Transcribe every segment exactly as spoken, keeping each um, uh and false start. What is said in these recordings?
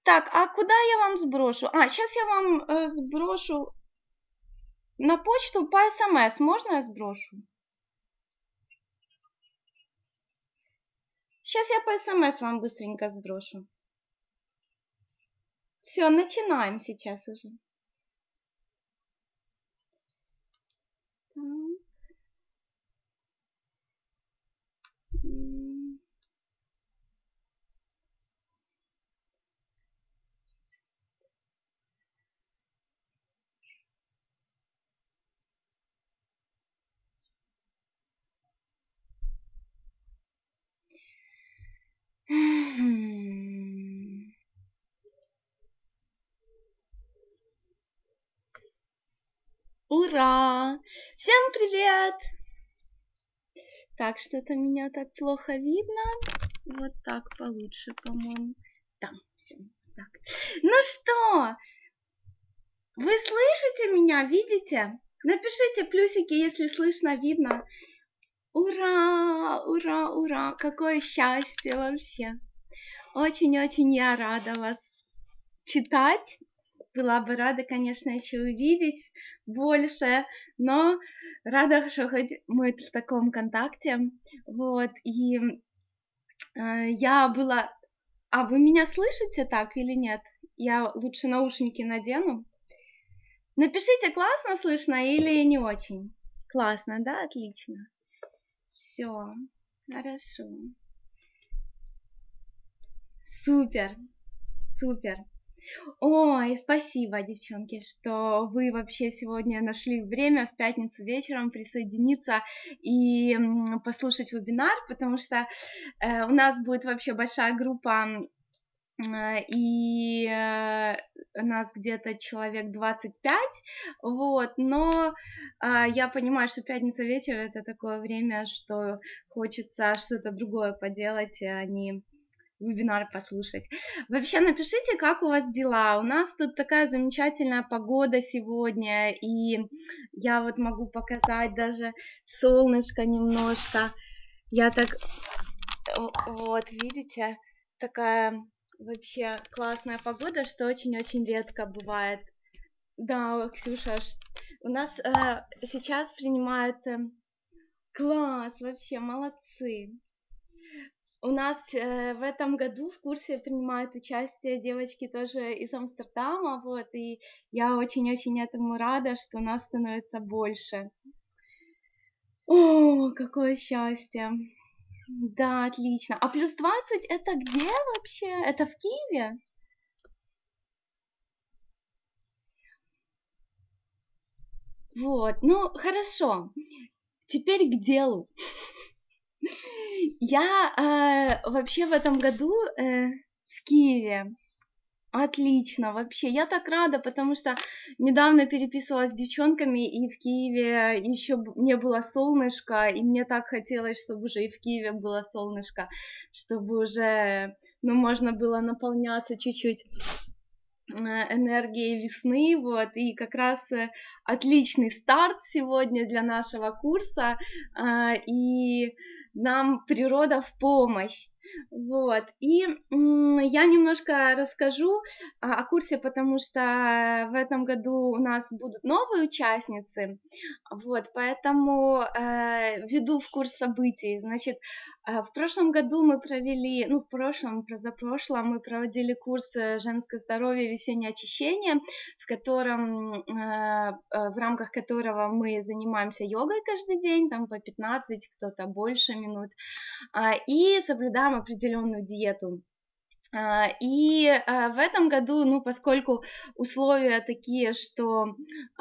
Так, а куда я вам сброшу? А, сейчас я вам э, сброшу на почту по СМС. Можно я сброшу? Сейчас я по СМС вам быстренько сброшу. Все, начинаем сейчас уже. Так. Ура! Всем привет! Так, что-то меня так плохо видно. Вот так получше, по-моему. Да, все. Так. Ну что, вы слышите меня, видите? Напишите плюсики, если слышно, видно. Ура, ура, ура! Какое счастье вообще! Очень-очень я рада вас читать. Была бы рада, конечно, еще увидеть больше, но рада, что хоть мы в таком контакте. Вот, и э, я была... А вы меня слышите так или нет? Я лучше наушники надену. Напишите, классно слышно или не очень? Классно, да? Отлично. Все, хорошо. Супер, супер. Ой, спасибо, девчонки, что вы вообще сегодня нашли время в пятницу вечером присоединиться и послушать вебинар, потому что э, у нас будет вообще большая группа, э, и э, у нас где-то человек двадцать пять, вот, но э, я понимаю, что пятница вечер это такое время, что хочется что-то другое поделать, а не вебинар послушать. Вообще напишите, как у вас дела. У нас тут такая замечательная погода сегодня, и я вот могу показать даже солнышко немножко. Я так, вот, видите, такая вообще классная погода, что очень-очень редко бывает. Да, Ксюша, у нас э, сейчас принимают э, класс, вообще молодцы. У нас э, в этом году в курсе принимают участие девочки тоже из Амстердама, вот, и я очень-очень этому рада, что нас становится больше. О, какое счастье! Да, отлично. А плюс двадцать это где вообще? Это в Киеве? Вот, ну, хорошо. Теперь к делу. Я э, вообще в этом году э, в Киеве. Отлично, вообще, я так рада, потому что недавно переписывалась с девчонками, и в Киеве еще не было солнышко, и мне так хотелось, чтобы уже и в Киеве было солнышко, чтобы уже, ну, можно было наполняться чуть-чуть энергией весны, вот, и как раз отличный старт сегодня для нашего курса, и нам природа в помощь. Вот, и я немножко расскажу о курсе, потому что в этом году у нас будут новые участницы, вот, поэтому э, введу в курс событий. Значит, э, в прошлом году мы провели, ну, в прошлом, позапрошлом мы проводили курс «Женское здоровье. Весеннее очищение», в котором, э, в рамках которого мы занимаемся йогой каждый день, там по пятнадцать, кто-то больше минут, и соблюдаем определенную диету. И в этом году, ну, поскольку условия такие, что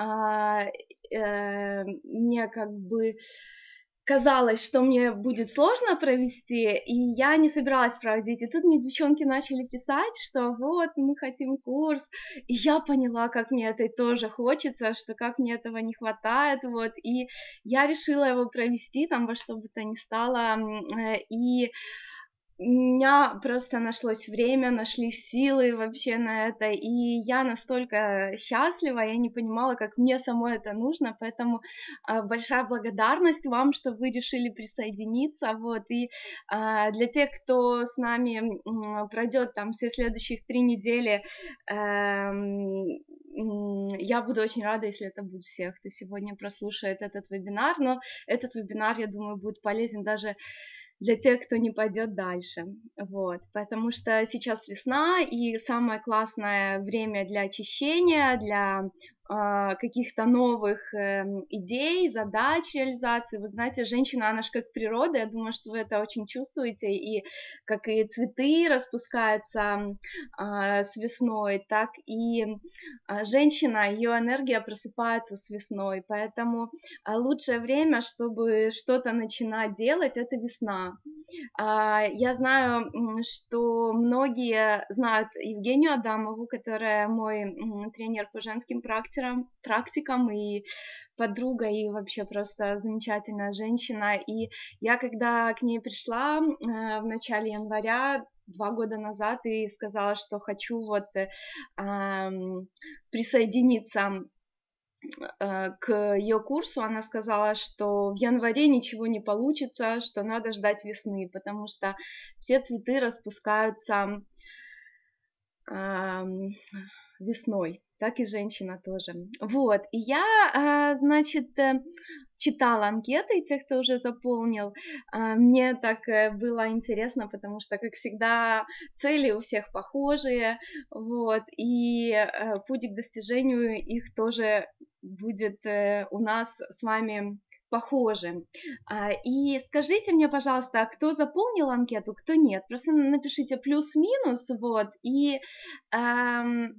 мне как бы казалось, что мне будет сложно провести, и я не собиралась проводить. И тут мне девчонки начали писать, что вот, мы хотим курс, и я поняла, как мне это тоже хочется, что как мне этого не хватает, вот, и я решила его провести там во что бы то ни стало, и у меня просто нашлось время, нашлись силы вообще на это, и я настолько счастлива, я не понимала, как мне самой это нужно, поэтому а, большая благодарность вам, что вы решили присоединиться, вот, и а, для тех, кто с нами м, пройдет там все следующих три недели, эм, м, я буду очень рада, если это будет всех, кто сегодня прослушает этот вебинар, но этот вебинар, я думаю, будет полезен даже для тех, кто не пойдет дальше, вот, потому что сейчас весна, и самое классное время для очищения, для э, каких-то новых э, идей, задач реализации. Вот знаете, женщина, она же как природа, я думаю, что вы это очень чувствуете, и как и цветы распускаются э, с весной, так и э, женщина, ее энергия просыпается с весной, поэтому э, лучшее время, чтобы что-то начинать делать, это весна. А, Я знаю, м, что многие знают Евгению Адамову, которая мой м, тренер по женским практикам, практикам и подруга, и вообще просто замечательная женщина. И я, когда к ней пришла э, в начале января, два года назад, и сказала, что хочу вот э, ам, присоединиться э, к ее курсу, она сказала, что в январе ничего не получится, что надо ждать весны, потому что все цветы распускаются ам, весной, так и женщина тоже. Вот, и я, а, значит, э, читала анкеты, те, кто уже заполнил. А, Мне так э, было интересно, потому что, как всегда, цели у всех похожие, вот, и э, путь к достижению их тоже будет э, у нас с вами похожи. А, И скажите мне, пожалуйста, кто заполнил анкету, кто нет. Просто напишите плюс-минус, вот, и ам,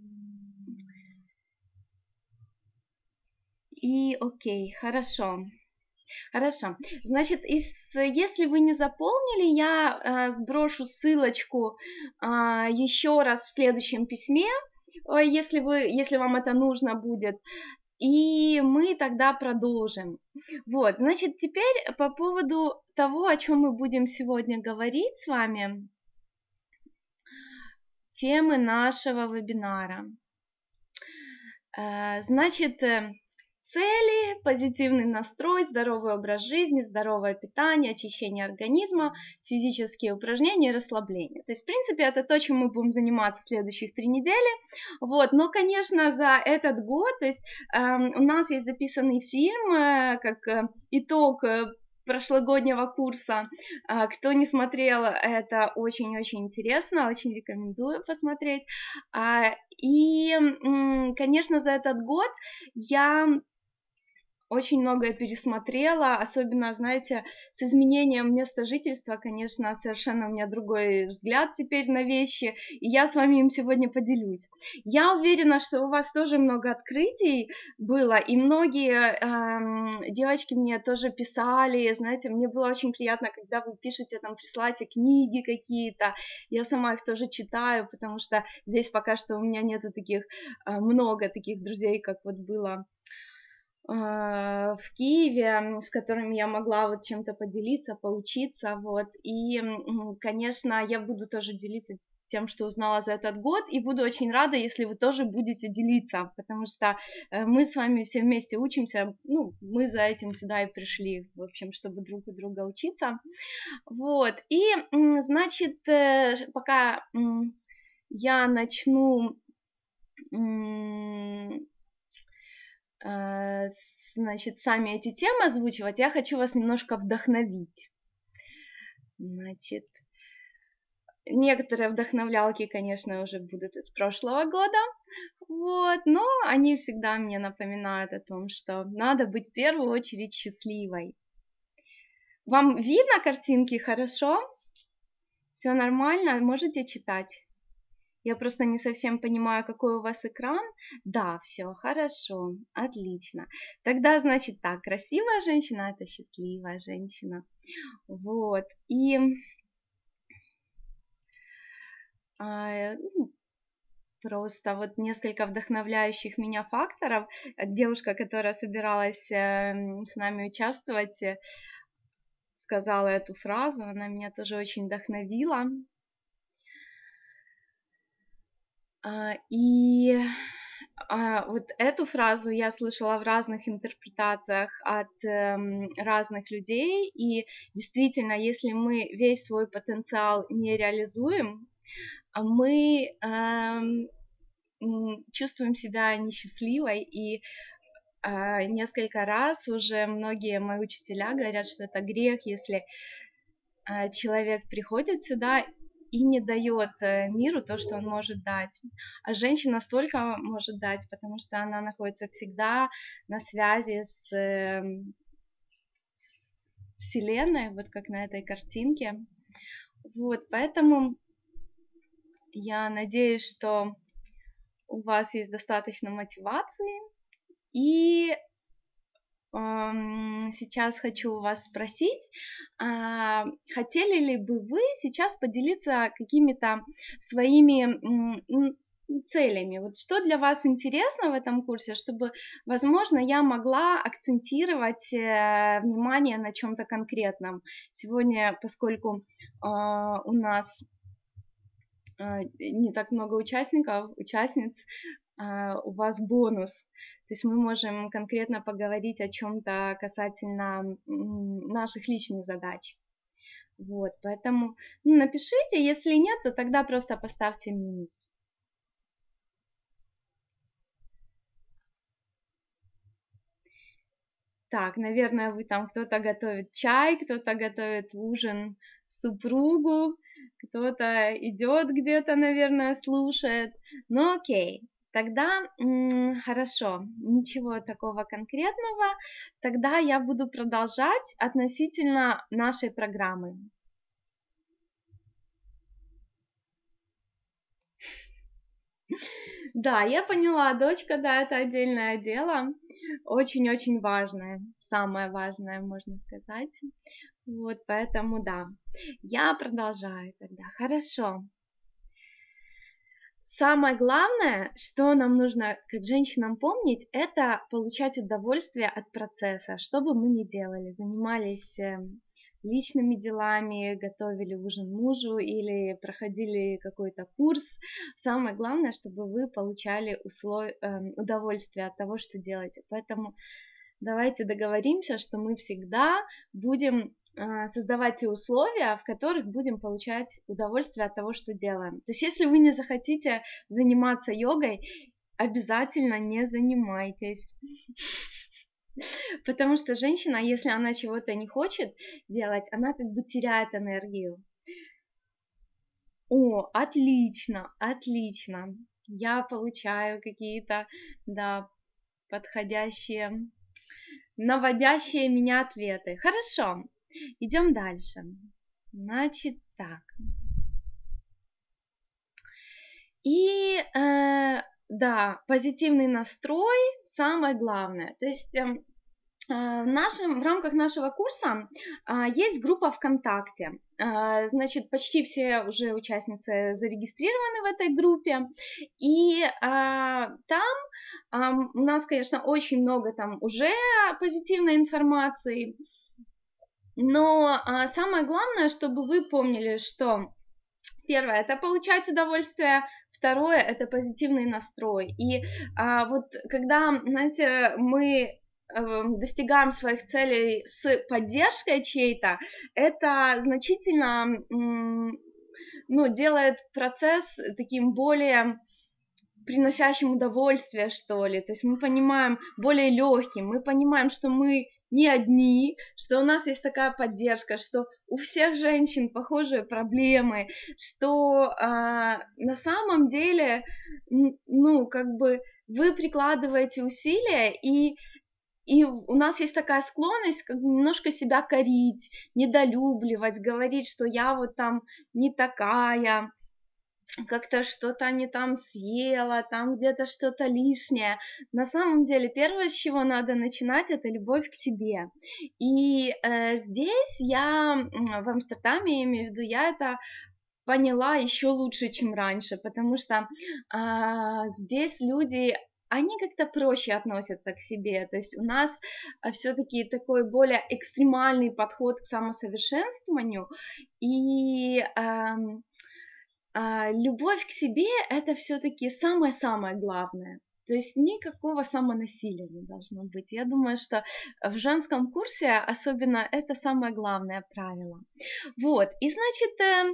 и окей, хорошо. Хорошо. Значит, из, если вы не заполнили, я а, сброшу ссылочку а, еще раз в следующем письме, э, если вы, если вам это нужно будет. И мы тогда продолжим. Вот, значит, теперь по поводу того, о чем мы будем сегодня говорить с вами, темы нашего вебинара. Э, Значит, э, цели, позитивный настрой, здоровый образ жизни, здоровое питание, очищение организма, физические упражнения и расслабление. То есть, в принципе, это то, чем мы будем заниматься в следующих три недели. Вот. Но, конечно, за этот год, то есть эм, у нас есть записанный фильм, э, как э, итог э, прошлогоднего курса. А, Кто не смотрел, это очень-очень интересно, очень рекомендую посмотреть. А, И, м, конечно, за этот год я очень многое пересмотрела, особенно, знаете, с изменением места жительства, конечно, совершенно у меня другой взгляд теперь на вещи, и я с вами им сегодня поделюсь. Я уверена, что у вас тоже много открытий было, и многие эм, девочки мне тоже писали, знаете, мне было очень приятно, когда вы пишете, там, присылаете книги какие-то, я сама их тоже читаю, потому что здесь пока что у меня нету таких, э, много таких друзей, как вот было а, в Киеве, с которыми я могла вот чем-то поделиться, поучиться, вот, и, м, конечно, я буду тоже делиться тем, что узнала за этот год, и буду очень рада, если вы тоже будете делиться, потому что э, мы с вами все вместе учимся, ну, мы за этим сюда и пришли, в общем, чтобы друг у друга учиться, вот, и, м, значит, э, ш- пока м, я начну м, э, значит, сами эти темы озвучивать, я хочу вас немножко вдохновить. Значит, некоторые вдохновлялки, конечно, уже будут из прошлого года, вот, но они всегда мне напоминают о том, что надо быть в первую очередь счастливой. Вам видно картинки хорошо? Все нормально? Можете читать? Я просто не совсем понимаю, какой у вас экран. Да, все хорошо, отлично. Тогда, значит, так, красивая женщина – это счастливая женщина. Вот, и а, ну, просто вот несколько вдохновляющих меня факторов. Девушка, которая собиралась э, с нами участвовать, сказала эту фразу, она меня тоже очень вдохновила. И вот эту фразу я слышала в разных интерпретациях от разных людей, и действительно, если мы весь свой потенциал не реализуем, мы чувствуем себя несчастливой, и несколько раз уже многие мои учителя говорят, что это грех, если человек приходит сюда и не дает миру то, что он может дать. А женщина столько может дать, потому что она находится всегда на связи с, с Вселенной, вот как на этой картинке. Вот, поэтому я надеюсь, что у вас есть достаточно мотивации. И сейчас хочу у вас спросить, хотели ли бы вы сейчас поделиться какими-то своими целями? Вот что для вас интересно в этом курсе, чтобы, возможно, я могла акцентировать внимание на чем-то конкретном. Сегодня, поскольку у нас не так много участников, участниц, у вас бонус. То есть мы можем конкретно поговорить о чем-то касательно наших личных задач. Вот, поэтому ну, напишите, если нет, то тогда просто поставьте минус. Так, наверное, вы там кто-то готовит чай, кто-то готовит ужин супругу, кто-то идет где-то, наверное, слушает. Ну окей. Тогда м, хорошо, ничего такого конкретного. Тогда я буду продолжать относительно нашей программы. Да, я поняла, дочка, да, это отдельное дело, очень-очень важное, самое важное, можно сказать. Вот, поэтому да, я продолжаю тогда. Хорошо. Самое главное, что нам нужно, как женщинам, помнить, это получать удовольствие от процесса, что бы мы ни делали, занимались личными делами, готовили ужин мужу или проходили какой-то курс. Самое главное, чтобы вы получали услов... удовольствие от того, что делаете. Поэтому давайте договоримся, что мы всегда будем создавать те условия, в которых будем получать удовольствие от того, что делаем. То есть если вы не захотите заниматься йогой, обязательно не занимайтесь. Потому что женщина, если она чего-то не хочет делать, она как бы теряет энергию. О, отлично, отлично. Я получаю какие-то, да, подходящие, наводящие меня ответы. Хорошо. Идем дальше. Значит, так. И э, да, позитивный настрой самое главное. То есть э, в, нашем, в рамках нашего курса э, есть группа ВКонтакте. Э, значит, почти все уже участницы зарегистрированы в этой группе. И э, там э, у нас, конечно, очень много там уже позитивной информации. Но а, самое главное, чтобы вы помнили, что первое – это получать удовольствие, второе – это позитивный настрой. И а, вот когда, знаете, мы достигаем своих целей с поддержкой чьей-то, это значительно ну, делает процесс таким более приносящим удовольствие, что ли. То есть мы понимаем, более легким, мы понимаем, что мы не одни, что у нас есть такая поддержка, что у всех женщин похожие проблемы, что а, на самом деле, ну, как бы вы прикладываете усилия, и, и у нас есть такая склонность как бы немножко себя корить, недолюбливать, говорить, что я вот там не такая, как-то что-то не там съела, там где-то что-то лишнее. На самом деле, первое, с чего надо начинать, это любовь к себе. И э, здесь я в Амстердаме, я имею в виду, я это поняла еще лучше, чем раньше, потому что э, здесь люди они как-то проще относятся к себе, то есть у нас все-таки такой более экстремальный подход к самосовершенствованию, и эм, э, любовь к себе это все-таки самое-самое главное. То есть никакого самонасилия не должно быть. Я думаю, что в женском курсе особенно это самое главное правило. Вот, и значит, э,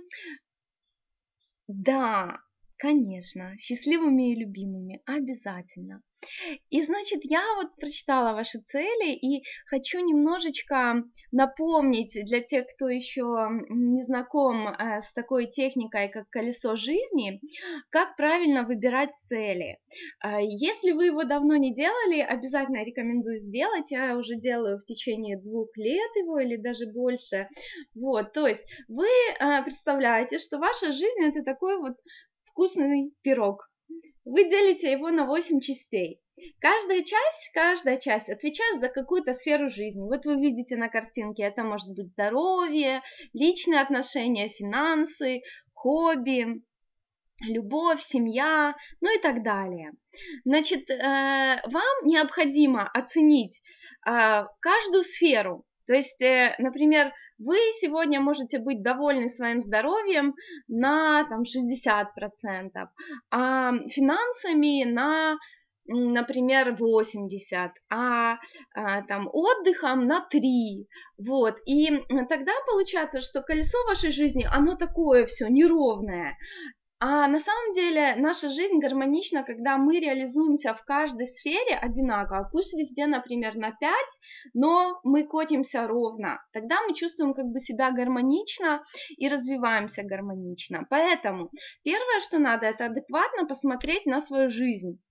да, конечно, счастливыми и любимыми, обязательно. И значит, я вот прочитала ваши цели и хочу немножечко напомнить для тех, кто еще не знаком э, с такой техникой, как колесо жизни, как правильно выбирать цели. Э, если вы его давно не делали, обязательно рекомендую сделать. Я уже делаю в течение двух лет его или даже больше. Вот, то есть вы э, представляете, что ваша жизнь это такой вот вкусный пирог. Вы делите его на восемь частей. Каждая часть, каждая часть отвечает за какую-то сферу жизни. Вот вы видите на картинке, это может быть здоровье, личные отношения, финансы, хобби, любовь, семья, ну и так далее. Значит, вам необходимо оценить каждую сферу. То есть, например, вы сегодня можете быть довольны своим здоровьем на там, шестьдесят процентов, а финансами на, например, восемьдесят процентов, а, а там, отдыхом на три процента. Вот. И тогда получается, что колесо вашей жизни, оно такое все неровное. А на самом деле наша жизнь гармонична, когда мы реализуемся в каждой сфере одинаково. Пусть везде, например, на пять, но мы котимся ровно. Тогда мы чувствуем как бы себя гармонично и развиваемся гармонично. Поэтому первое, что надо, это адекватно посмотреть на свою жизнь.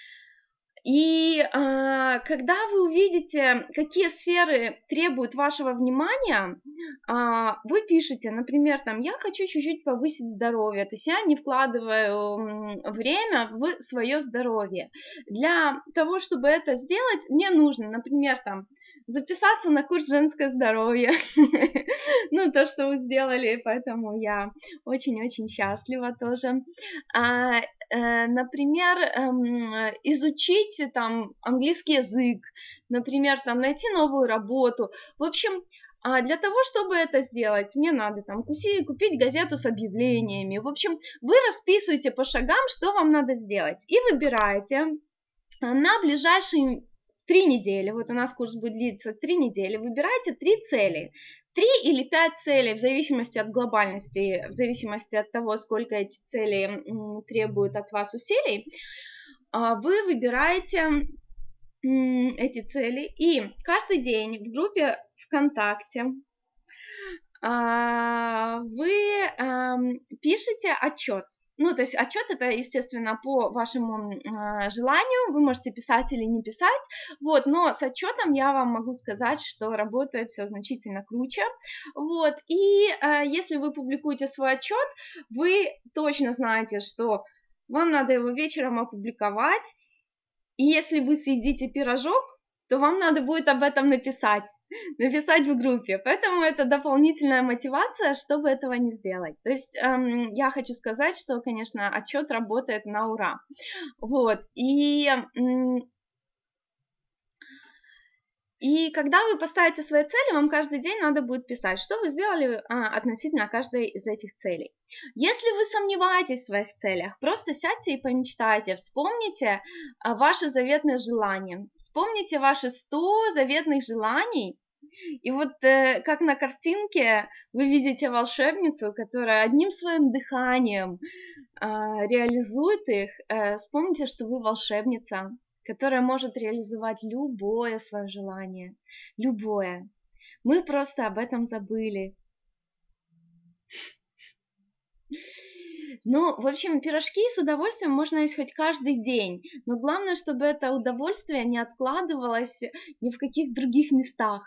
И э, когда вы увидите, какие сферы требуют вашего внимания, э, вы пишете, например, там, я хочу чуть-чуть повысить здоровье, то есть я не вкладываю время в свое здоровье. Для того, чтобы это сделать, мне нужно, например, там, записаться на курс женское здоровье, ну, то, что вы сделали, поэтому я очень-очень счастлива тоже. Например, изучить там английский язык, например, там найти новую работу. В общем, для того, чтобы это сделать, мне надо там купить газету с объявлениями. В общем, вы расписываете по шагам, что вам надо сделать, и выбираете на ближайшие три недели. Вот у нас курс будет длиться три недели. Выбирайте три цели. Три или пять целей, в зависимости от глобальности, в зависимости от того, сколько эти цели требуют от вас усилий, вы выбираете эти цели, и каждый день в группе ВКонтакте вы пишете отчет. Ну, то есть отчет это, естественно, по вашему э, желанию, вы можете писать или не писать, вот, но с отчетом я вам могу сказать, что работает все значительно круче, вот, и э, если вы публикуете свой отчет, вы точно знаете, что вам надо его вечером опубликовать, и если вы съедите пирожок, то вам надо будет об этом написать, написать в группе. Поэтому это дополнительная мотивация, чтобы этого не сделать. То есть эм, я хочу сказать, что, конечно, отчет работает на ура. Вот. И, эм, и когда вы поставите свои цели, вам каждый день надо будет писать, что вы сделали а, относительно каждой из этих целей. Если вы сомневаетесь в своих целях, просто сядьте и помечтайте, вспомните а, ваши заветные желания, вспомните ваши сто заветных желаний, и вот э, как на картинке вы видите волшебницу, которая одним своим дыханием э, реализует их, э, вспомните, что вы волшебница, которая может реализовать любое свое желание, любое. Мы просто об этом забыли. Ну, в общем, пирожки с удовольствием можно есть хоть каждый день, но главное, чтобы это удовольствие не откладывалось ни в каких других местах.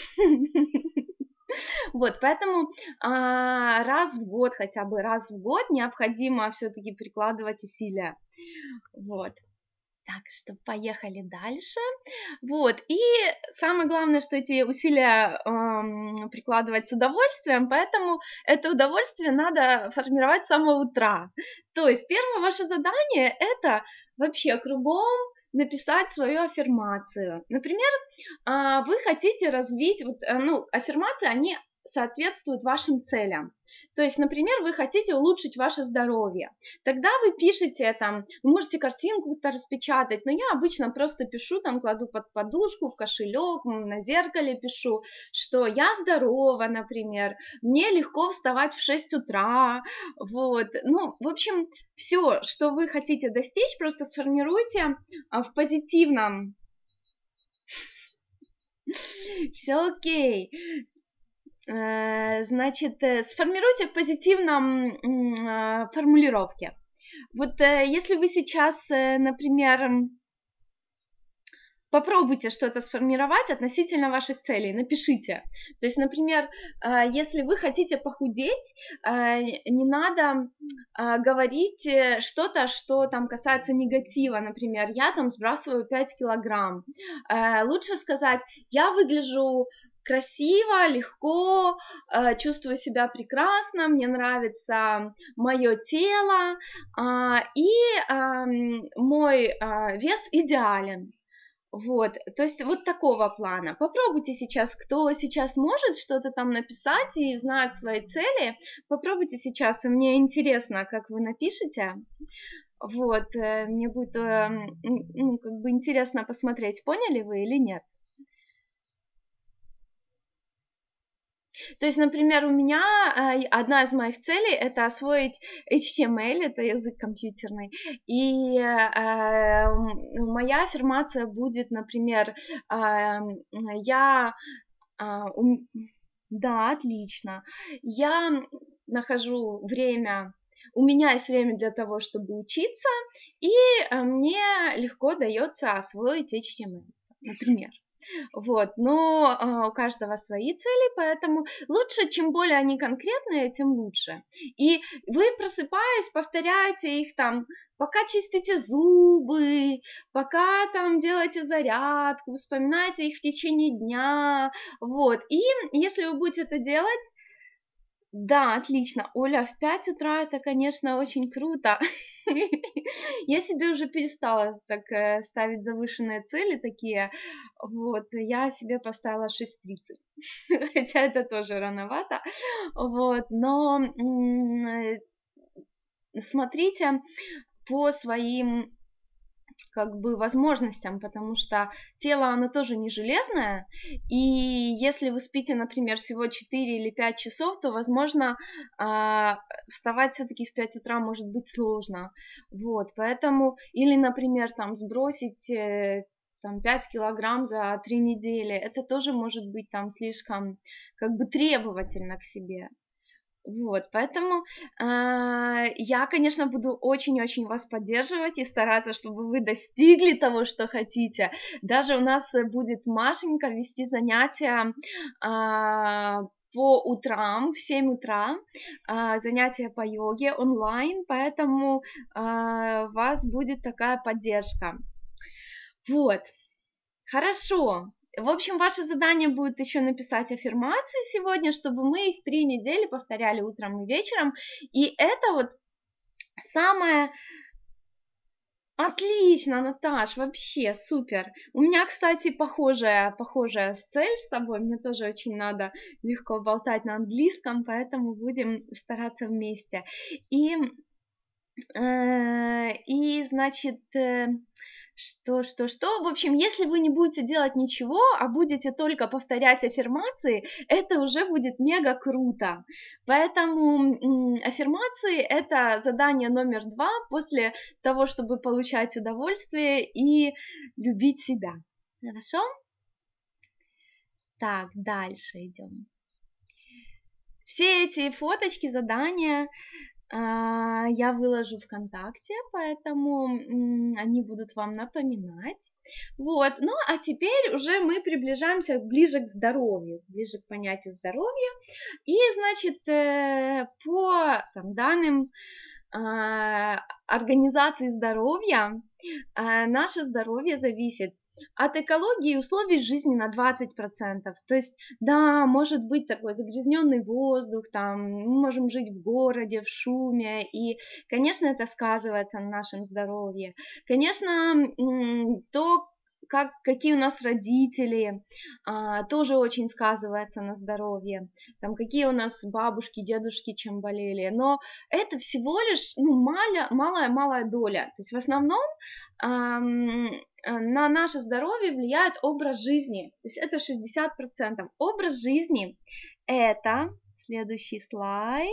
Вот, поэтому а, раз в год, хотя бы раз в год необходимо все-таки прикладывать усилия. Вот. Так, что поехали дальше. Вот, и самое главное, что эти усилия э, прикладывать с удовольствием, поэтому это удовольствие надо формировать с самого утра. То есть первое ваше задание – это вообще кругом написать свою аффирмацию. Например, вы хотите развить, вот, ну, аффирмации, они соответствуют вашим целям. То есть, например, вы хотите улучшить ваше здоровье. Тогда вы пишете там, вы можете картинку-то распечатать, но я обычно просто пишу, там кладу под подушку, в кошелек, на зеркале пишу, что я здорова, например, мне легко вставать в шесть утра, вот. Ну, в общем, все, что вы хотите достичь, просто сформируйте в позитивном. Все окей. Значит, сформируйте в позитивном формулировке. Вот если вы сейчас, например, попробуйте что-то сформировать относительно ваших целей, напишите. То есть, например, если вы хотите похудеть, не надо говорить что-то, что там касается негатива, например, я там сбрасываю пять килограмм. Лучше сказать, я выгляжу красиво, легко, э, чувствую себя прекрасно, мне нравится мое тело, э, и э, мой э, вес идеален. Вот, то есть вот такого плана. Попробуйте сейчас, кто сейчас может что-то там написать и знает свои цели, попробуйте сейчас, и мне интересно, как вы напишете. Вот, э, мне будет, э, ну, как бы интересно посмотреть, поняли вы или нет. То есть, например, у меня э, одна из моих целей это освоить эйч ти эм эль, это язык компьютерный, и э, моя аффирмация будет, например, э, я, э, um, да, отлично, я нахожу время, у меня есть время для того, чтобы учиться, и мне легко дается освоить эйч ти эм эль, например. Вот, но э, у каждого свои цели, поэтому лучше, чем более они конкретные, тем лучше. И вы, просыпаясь, повторяете их там, пока чистите зубы, пока там делаете зарядку, вспоминаете их в течение дня, вот. И если вы будете это делать, да, отлично. Оля, в пять утра это, конечно, очень круто. Я себе уже перестала так ставить завышенные цели такие. Вот, я себе поставила шесть тридцать. Хотя это тоже рановато. Вот, но смотрите по своим как бы возможностям, потому что тело, оно тоже не железное, и если вы спите, например, всего четыре или пять часов, то, возможно, вставать все-таки в пять утра может быть сложно, вот, поэтому, или, например, там, сбросить там пять килограмм за три недели, это тоже может быть там слишком, как бы, требовательно к себе. Вот, поэтому э, я, конечно, буду очень-очень вас поддерживать и стараться, чтобы вы достигли того, что хотите. Даже у нас будет Машенька вести занятия э, по утрам, в семь утра, э, занятия по йоге онлайн, поэтому э, у вас будет такая поддержка. Вот, хорошо. В общем, ваше задание будет еще написать аффирмации сегодня, чтобы мы их три недели повторяли утром и вечером. И это вот самое... Отлично, Наташ, вообще супер. У меня, кстати, похожая, похожая цель с тобой. Мне тоже очень надо легко болтать на английском, поэтому будем стараться вместе. И, э, и значит... Э, Что, что, что? В общем, если вы не будете делать ничего, а будете только повторять аффирмации, это уже будет мега круто. Поэтому аффирмации – это задание номер два после того, чтобы получать удовольствие и любить себя. Хорошо? Так, дальше идем. Все эти фоточки, задания я выложу ВКонтакте, поэтому они будут вам напоминать. Вот, ну а теперь уже мы приближаемся ближе к здоровью, ближе к понятию здоровья. И, значит, по там, данным Организации здоровья, наше здоровье зависит от экологии и условий жизни на двадцать процентов. То есть, да, может быть такой загрязненный воздух, там, мы можем жить в городе, в шуме, и, конечно, это сказывается на нашем здоровье. Конечно, то, как, какие у нас родители, а, тоже очень сказывается на здоровье, там, какие у нас бабушки, дедушки чем болели, но это всего лишь, ну, малая-малая доля, то есть в основном ам, на наше здоровье влияет образ жизни, то есть это шестьдесят процентов. Образ жизни – это, следующий слайд,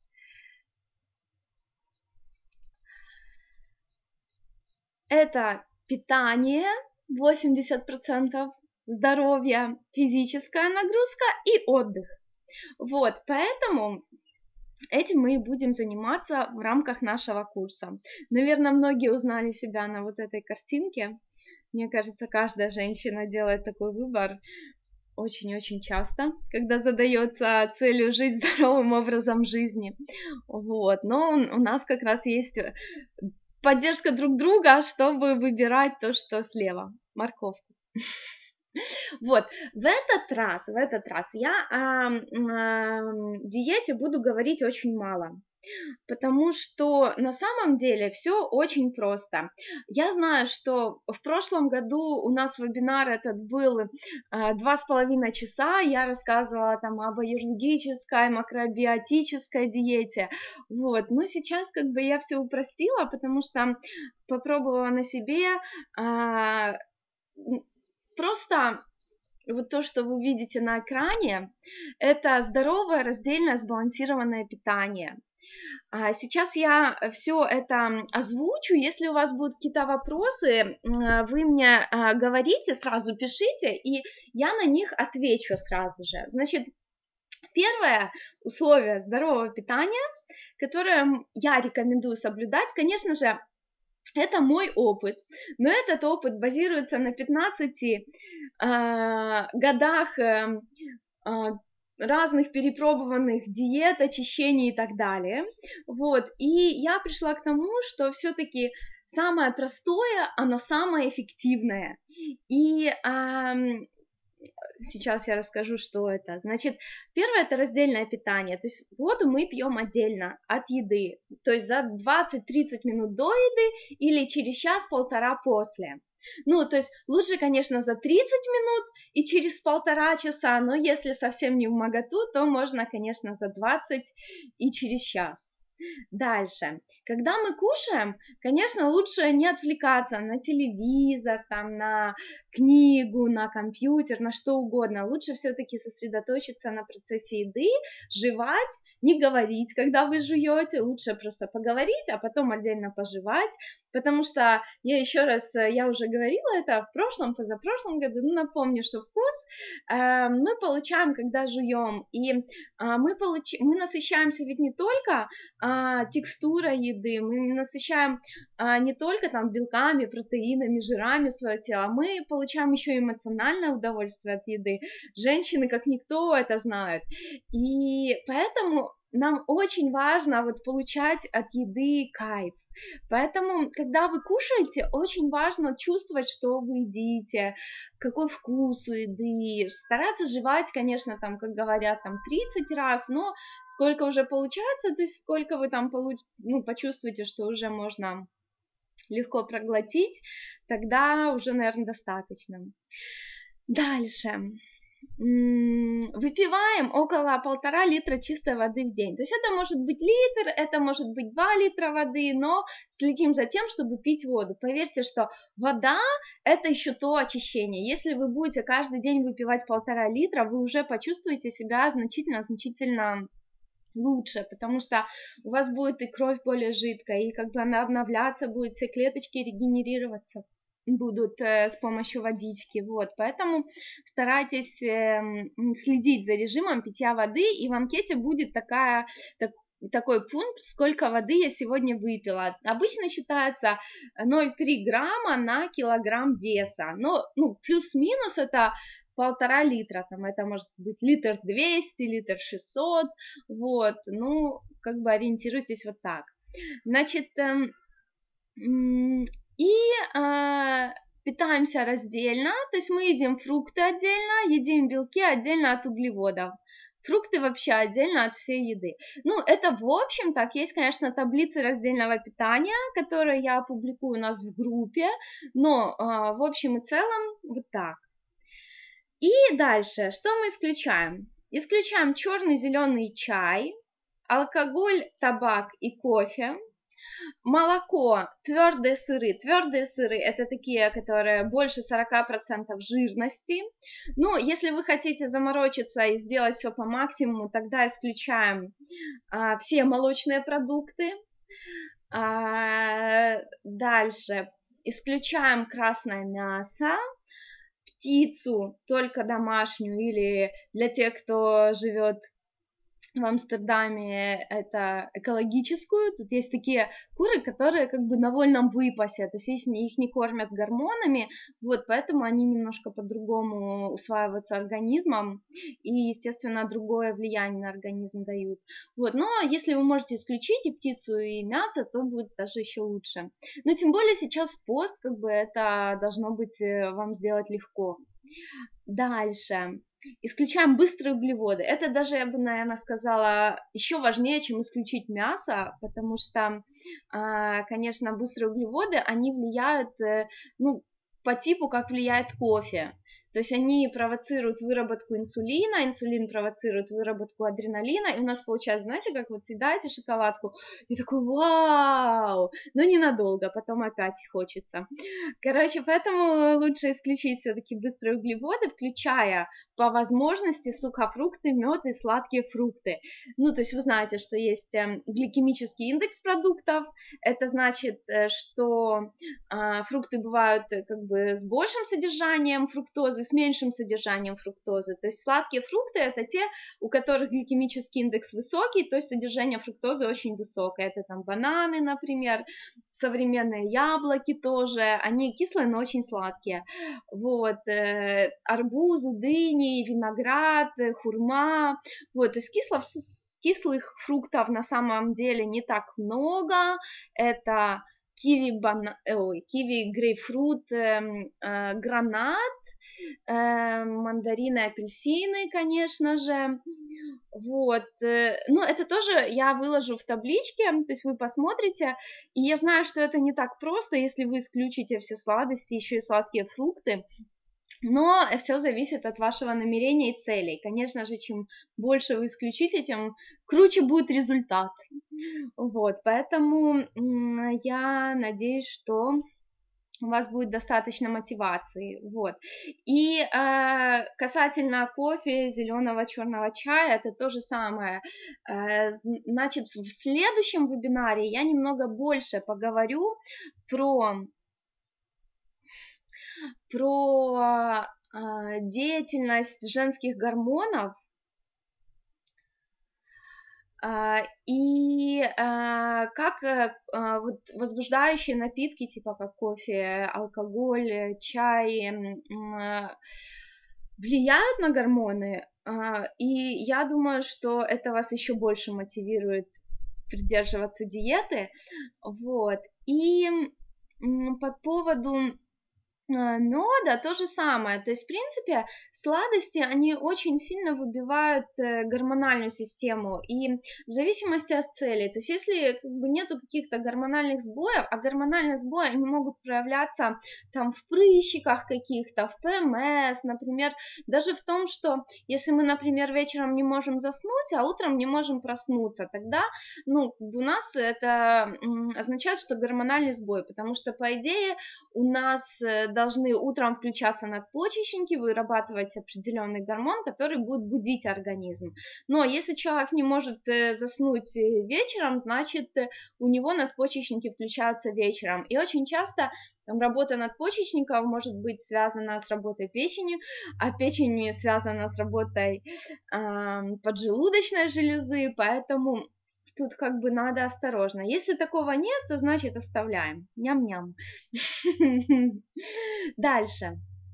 это питание, восемьдесят процентов, здоровье, физическая нагрузка и отдых. Вот, поэтому этим мы и будем заниматься в рамках нашего курса. Наверное, многие узнали себя на вот этой картинке. Мне кажется, каждая женщина делает такой выбор очень-очень часто, когда задается целью жить здоровым образом жизни. Вот. Но у нас как раз есть поддержка друг друга, чтобы выбирать то, что слева, морковку. Вот, в этот раз, в этот раз я о, о диете буду говорить очень мало, потому что на самом деле все очень просто. Я знаю, что в прошлом году у нас вебинар этот был два с половиной часа, я рассказывала там об аюрведической, макробиотической диете, вот, но сейчас как бы я все упростила, потому что попробовала на себе, а, просто вот то, что вы видите на экране, это здоровое, раздельное, сбалансированное питание. Сейчас я все это озвучу. Если у вас будут какие-то вопросы, вы мне говорите, сразу пишите, и я на них отвечу сразу же. Значит, первое условие здорового питания, которое я рекомендую соблюдать, конечно же, это мой опыт, но этот опыт базируется на пятнадцати э, годах э, э, разных перепробованных диет, очищений и так далее. Вот. И я пришла к тому, что все-таки самое простое, оно самое эффективное. И э, сейчас я расскажу, что это. Значит, первое – это раздельное питание. То есть воду мы пьем отдельно от еды. То есть за двадцать-тридцать минут до еды или через час-полтора после. Ну, то есть лучше, конечно, за тридцать минут и через полтора часа, но если совсем не вмоготу, то можно, конечно, за двадцать и через час. Дальше. Когда мы кушаем, конечно, лучше не отвлекаться на телевизор, там, на книгу, на компьютер, на что угодно. Лучше все-таки сосредоточиться на процессе еды, жевать, не говорить, когда вы жуете. Лучше просто поговорить, а потом отдельно пожевать. Потому что, я еще раз, я уже говорила это в прошлом, позапрошлом году, ну, напомню, что вкус э, мы получаем, когда жуем, и э, мы, получ... мы насыщаемся ведь не только э, текстурой еды, мы насыщаем э, не только там белками, протеинами, жирами свое тело, мы получаем еще эмоциональное удовольствие от еды. Женщины, как никто, это знают. И поэтому нам очень важно вот получать от еды кайф. Поэтому, когда вы кушаете, очень важно чувствовать, что вы едите, какой вкус у еды. Стараться жевать, конечно, там, как говорят, там тридцать раз, но сколько уже получается, то есть сколько вы там получ... ну, почувствуете, что уже можно легко проглотить, тогда уже, наверное, достаточно. Дальше. Выпиваем около полтора литра чистой воды в день. То есть это может быть литр, это может быть два литра воды, но следим за тем, чтобы пить воду. Поверьте, что вода – это еще то очищение. Если вы будете каждый день выпивать полтора литра, вы уже почувствуете себя значительно-значительно лучше, потому что у вас будет и кровь более жидкая, и как бы она обновляться будет, все клеточки регенерироваться будут э, с помощью водички, вот, поэтому старайтесь э, следить за режимом питья воды, и в анкете будет такая, так, такой пункт, сколько воды я сегодня выпила. Обычно считается ноль целых три грамма на килограмм веса, но ну, плюс-минус это полтора литра, там это может быть литр двести, литр шестьсот, вот, ну, как бы ориентируйтесь вот так. Значит, э, и э, питаемся раздельно, то есть мы едим фрукты отдельно, едим белки отдельно от углеводов. Фрукты вообще отдельно от всей еды. Ну, это в общем так. Есть, конечно, таблицы раздельного питания, которые я публикую у нас в группе, но э, в общем и целом вот так. И дальше, что мы исключаем? Исключаем черный, зеленый чай, алкоголь, табак и кофе. Молоко, твердые сыры. Твердые сыры это такие, которые больше сорока процентов жирности. Но если вы хотите заморочиться и сделать все по максимуму, тогда исключаем а, все молочные продукты. А, дальше исключаем красное мясо, птицу только домашнюю или для тех, кто живет в Амстердаме, это экологическую. Тут есть такие куры, которые как бы на вольном выпасе, то есть если их не кормят гормонами, вот, поэтому они немножко по-другому усваиваются организмом и, естественно, другое влияние на организм дают. Вот, но если вы можете исключить и птицу, и мясо, то будет даже еще лучше. Но тем более сейчас пост, как бы это должно быть вам сделать легко. Дальше. Исключаем быстрые углеводы. Это даже, я бы, наверное, сказала, еще важнее, чем исключить мясо, потому что, конечно, быстрые углеводы, они влияют, ну, по типу, как влияет кофе. То есть они провоцируют выработку инсулина, инсулин провоцирует выработку адреналина, и у нас получается, знаете, как вот съедаете шоколадку, и такой вау, но ненадолго, потом опять хочется. Короче, поэтому лучше исключить все-таки быстрые углеводы, включая по возможности сухофрукты, мед и сладкие фрукты. Ну, то есть вы знаете, что есть гликемический индекс продуктов, это значит, что э, фрукты бывают как бы с большим содержанием фруктозы, с меньшим содержанием фруктозы. То есть сладкие фрукты это те, у которых гликемический индекс высокий, то есть содержание фруктозы очень высокое. Это там бананы, например, современные яблоки тоже, они кислые, но очень сладкие. Вот, э, арбузы, дыни, виноград, хурма. Вот, то есть кисло, кислых фруктов на самом деле не так много. Это киви, бана... Ой, киви, грейпфрут, э, э, гранат, э, мандарины, апельсины, конечно же. Вот, э, ну это тоже я выложу в табличке, то есть вы посмотрите, и я знаю, что это не так просто, если вы исключите все сладости, еще и сладкие фрукты, но все зависит от вашего намерения и целей. Конечно же, чем больше вы исключите, тем круче будет результат. Вот, поэтому я надеюсь, что у вас будет достаточно мотивации, вот. И э, касательно кофе, зеленого, черного чая, это то же самое. Э, значит, в следующем вебинаре я немного больше поговорю про про э, деятельность женских гормонов, Uh, и uh, как uh, вот, возбуждающие напитки, типа как кофе, алкоголь, чай, uh, влияют на гормоны, uh, и я думаю, что это вас еще больше мотивирует придерживаться диеты, вот, и um, по поводу меда то же самое, то есть в принципе сладости они очень сильно выбивают гормональную систему и в зависимости от цели, то есть если как бы нету каких-то гормональных сбоев, а гормональные сбои они могут проявляться там в прыщиках каких-то, в ПМС, например, даже в том, что если мы, например, вечером не можем заснуть, а утром не можем проснуться, тогда ну у нас это означает, что гормональный сбой, потому что по идее у нас должны утром включаться надпочечники, вырабатывать определенный гормон, который будет будить организм. Но если человек не может заснуть вечером, значит у него надпочечники включаются вечером. И очень часто там, работа надпочечников может быть связана с работой печени, а печень связана с работой э, поджелудочной железы, поэтому тут как бы надо осторожно. Если такого нет, то значит оставляем. Ням-ням. Дальше.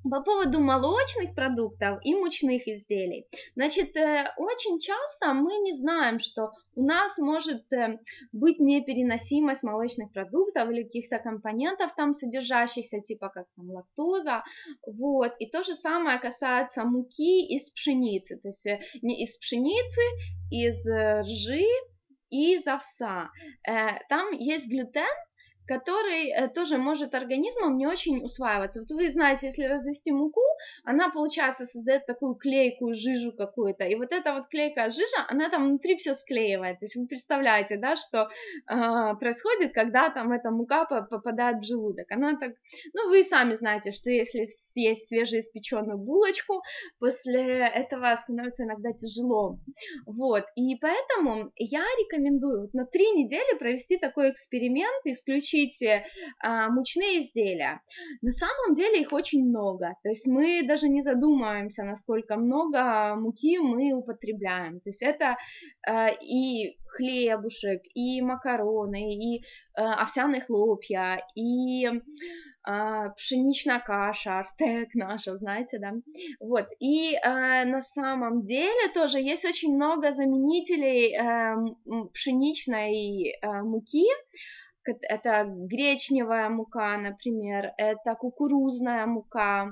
По поводу молочных продуктов и мучных изделий. Значит, очень часто мы не знаем, что у нас может быть непереносимость молочных продуктов или каких-то компонентов там содержащихся, типа как там лактоза, вот, и то же самое касается муки из пшеницы, то есть не из пшеницы, из ржи и из овса. Там есть глютен, который э, тоже может организмом не очень усваиваться. Вот вы знаете, если развести муку, она, получается, создает такую клейкую жижу какую-то, и вот эта вот клейкая жижа, она там внутри все склеивает. То есть вы представляете, да, что э, происходит, когда там эта мука попадает в желудок. Она так, ну, вы сами знаете, что если съесть свежеиспеченную булочку, после этого становится иногда тяжело. Вот, и поэтому я рекомендую вот на три недели провести такой эксперимент, исключить а, мучные изделия. На самом деле их очень много, то есть мы даже не задумываемся, насколько много муки мы употребляем. То есть это а, и хлебушек, и макароны, и а, овсяные хлопья, и а, пшеничная каша, артек наша, знаете, да, вот, и а, на самом деле тоже есть очень много заменителей а, пшеничной а, муки. Это гречневая мука, например, это кукурузная мука,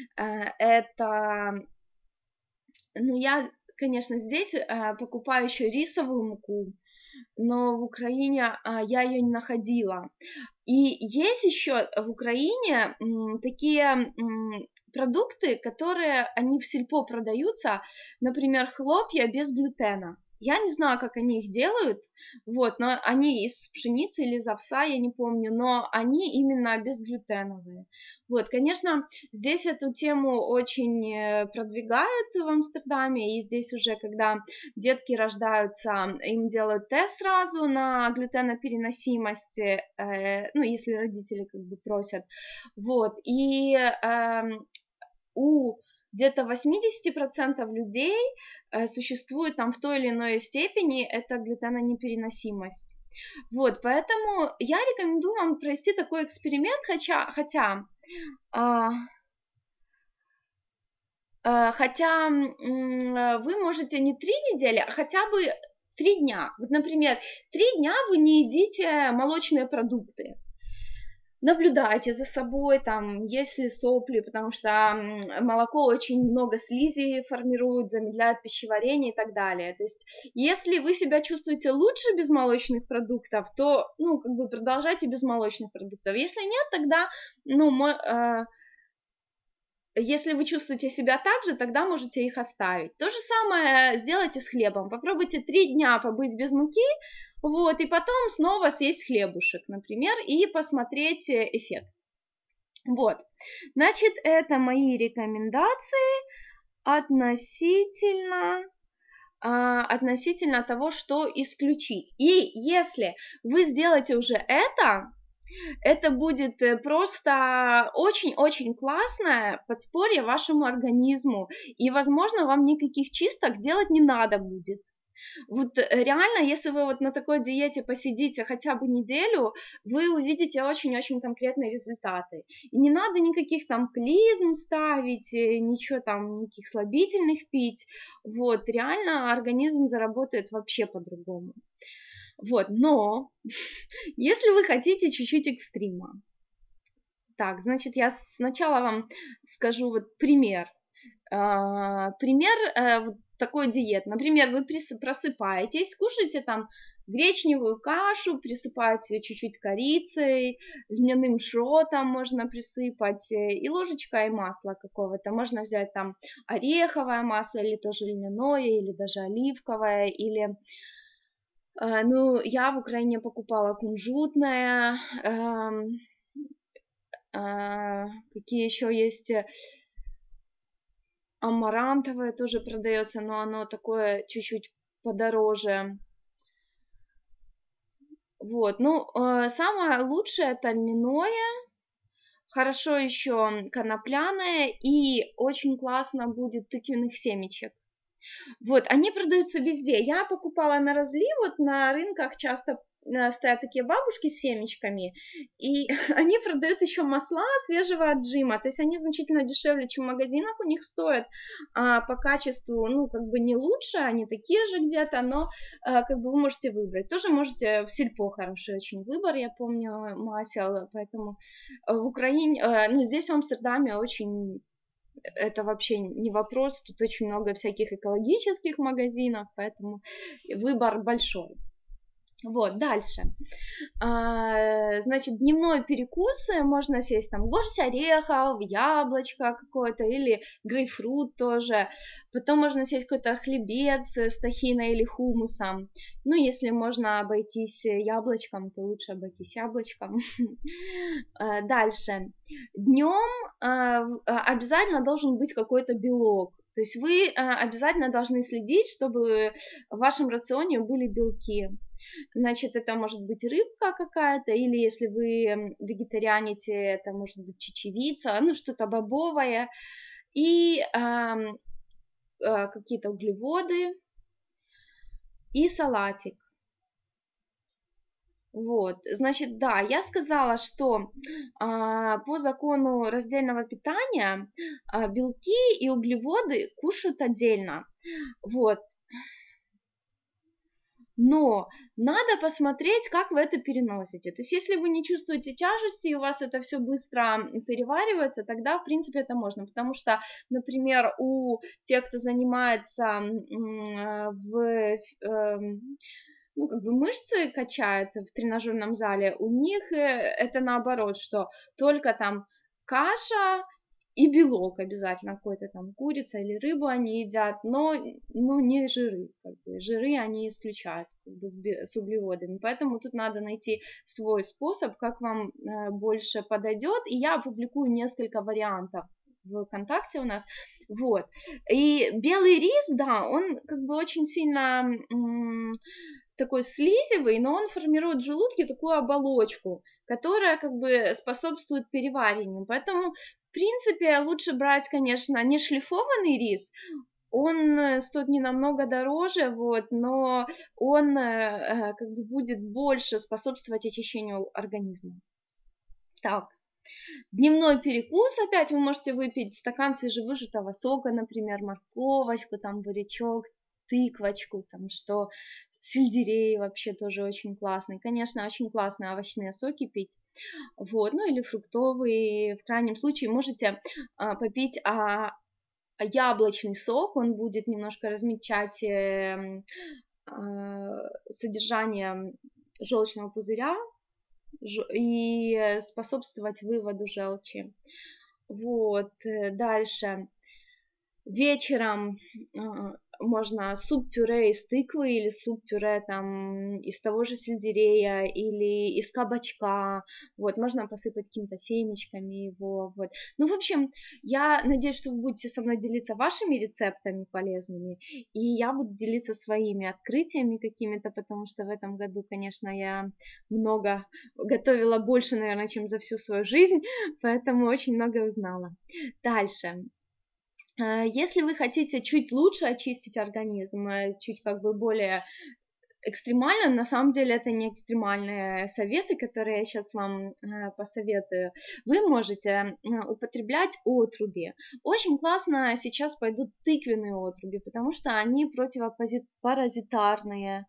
это, ну, я, конечно, здесь покупаю еще рисовую муку, но в Украине я ее не находила. И есть еще в Украине такие продукты, которые, они в сельпо продаются, например, хлопья без глютена. Я не знаю, как они их делают, вот, но они из пшеницы или из овса, я не помню, но они именно безглютеновые. Вот, конечно, здесь эту тему очень продвигают в Амстердаме, и здесь уже, когда детки рождаются, им делают тест сразу на глютенопереносимость, э, ну, если родители как бы просят, вот, и э, у где-то восемьдесят процентов людей э, существует там в той или иной степени эта глютенонепереносимость. Вот, поэтому я рекомендую вам провести такой эксперимент, хотя, хотя, э, э, хотя э, вы можете не три недели, а хотя бы три дня. Вот, например, три дня вы не едите молочные продукты. Наблюдайте за собой, там, есть ли сопли, потому что молоко очень много слизи формирует, замедляет пищеварение и так далее. То есть, если вы себя чувствуете лучше без молочных продуктов, то, ну, как бы продолжайте без молочных продуктов. Если нет, тогда, ну, мы, э, если вы чувствуете себя так же, тогда можете их оставить. То же самое сделайте с хлебом. Попробуйте три дня побыть без муки, вот, и потом снова съесть хлебушек, например, и посмотреть эффект. Вот, значит, это мои рекомендации относительно, а, относительно того, что исключить. И если вы сделаете уже это, это будет просто очень-очень классное подспорье вашему организму, и, возможно, вам никаких чисток делать не надо будет. Вот реально, если вы вот на такой диете посидите хотя бы неделю, вы увидите очень-очень конкретные результаты. И не надо никаких там клизм ставить, ничего там, никаких слабительных пить. Вот, реально организм заработает вообще по-другому. Вот, но если вы хотите чуть-чуть экстрима, так, значит, я сначала вам скажу вот пример. Uh, пример uh, такой диет. Например, вы просыпаетесь, кушаете там гречневую кашу, присыпаете ее чуть-чуть корицей, льняным шротом можно присыпать, и ложечкой масла какого-то. Можно взять там ореховое масло, или тоже льняное, или даже оливковое, или... Uh, ну, я в Украине покупала кунжутное, uh, uh, какие еще есть... Амарантовое тоже продается, но оно такое чуть-чуть подороже. Вот, ну, э, самое лучшее это льняное, хорошо еще конопляное, и очень классно будет тыквенных семечек. Вот, они продаются везде. Я покупала на разлив, вот на рынках часто стоят такие бабушки с семечками, и они продают еще масла свежего отжима, то есть они значительно дешевле, чем в магазинах у них стоят, а по качеству, ну, как бы не лучше, они такие же где-то, но как бы вы можете выбрать. Тоже можете в сельпо хороший очень выбор, я помню, масел, поэтому в Украине, ну, здесь в Амстердаме очень... Это вообще не вопрос, тут очень много всяких экологических магазинов, поэтому выбор большой. Вот, дальше. А, значит, дневной перекус, можно съесть там горсть орехов, яблочко какое-то или грейпфрут тоже. Потом можно съесть какой-то хлебец с тахиной или хумусом. Ну, если можно обойтись яблочком, то лучше обойтись яблочком. Дальше. Днем обязательно должен быть какой-то белок. То есть вы обязательно должны следить, чтобы в вашем рационе были белки. Значит, это может быть рыбка какая-то, или если вы вегетарианите, это может быть чечевица, ну что-то бобовое, и э, э, какие-то углеводы, и салатик. Вот, значит, да, я сказала, что а, по закону раздельного питания а, белки и углеводы кушают отдельно. Вот. Но надо посмотреть, как вы это переносите. То есть, если вы не чувствуете тяжести, и у вас это все быстро переваривается, тогда, в принципе, это можно. Потому что, например, у тех, кто занимается в... ну, как бы мышцы качают в тренажерном зале, у них это наоборот, что только там каша и белок обязательно, какой-то там курица или рыбу они едят, но ну, не жиры, как бы. Жиры они исключают как бы, с углеводами, поэтому тут надо найти свой способ, как вам э, больше подойдет, и я опубликую несколько вариантов в ВКонтакте у нас, вот, и белый рис, да, он как бы очень сильно м- такой слизевый, но он формирует в желудке такую оболочку, которая как бы способствует перевариванию, поэтому в принципе, лучше брать, конечно, не шлифованный рис, он стоит не намного дороже, вот, но он э, как бы будет больше способствовать очищению организма. Так, дневной перекус, опять вы можете выпить стакан свежевыжатого сока, например, морковочку, там, бурячок, тыквочку, там, что... Сельдерей вообще тоже очень классный. Конечно, очень классные овощные соки пить. Вот, ну или фруктовые. В крайнем случае можете а, попить а, яблочный сок. Он будет немножко размягчать э, а, содержание желчного пузыря и способствовать выводу желчи. Вот, дальше. Вечером можно суп-пюре из тыквы или суп-пюре там из того же сельдерея или из кабачка, вот, можно посыпать какими-то семечками его, вот. Ну, в общем, я надеюсь, что вы будете со мной делиться вашими рецептами полезными, и я буду делиться своими открытиями какими-то, потому что в этом году, конечно, я много готовила, больше, наверное, чем за всю свою жизнь, поэтому очень много узнала. Дальше. Если вы хотите чуть лучше очистить организм, чуть как бы более экстремально, на самом деле это не экстремальные советы, которые я сейчас вам посоветую, вы можете употреблять отруби. Очень классно сейчас пойдут тыквенные отруби, потому что они противопаразитарные.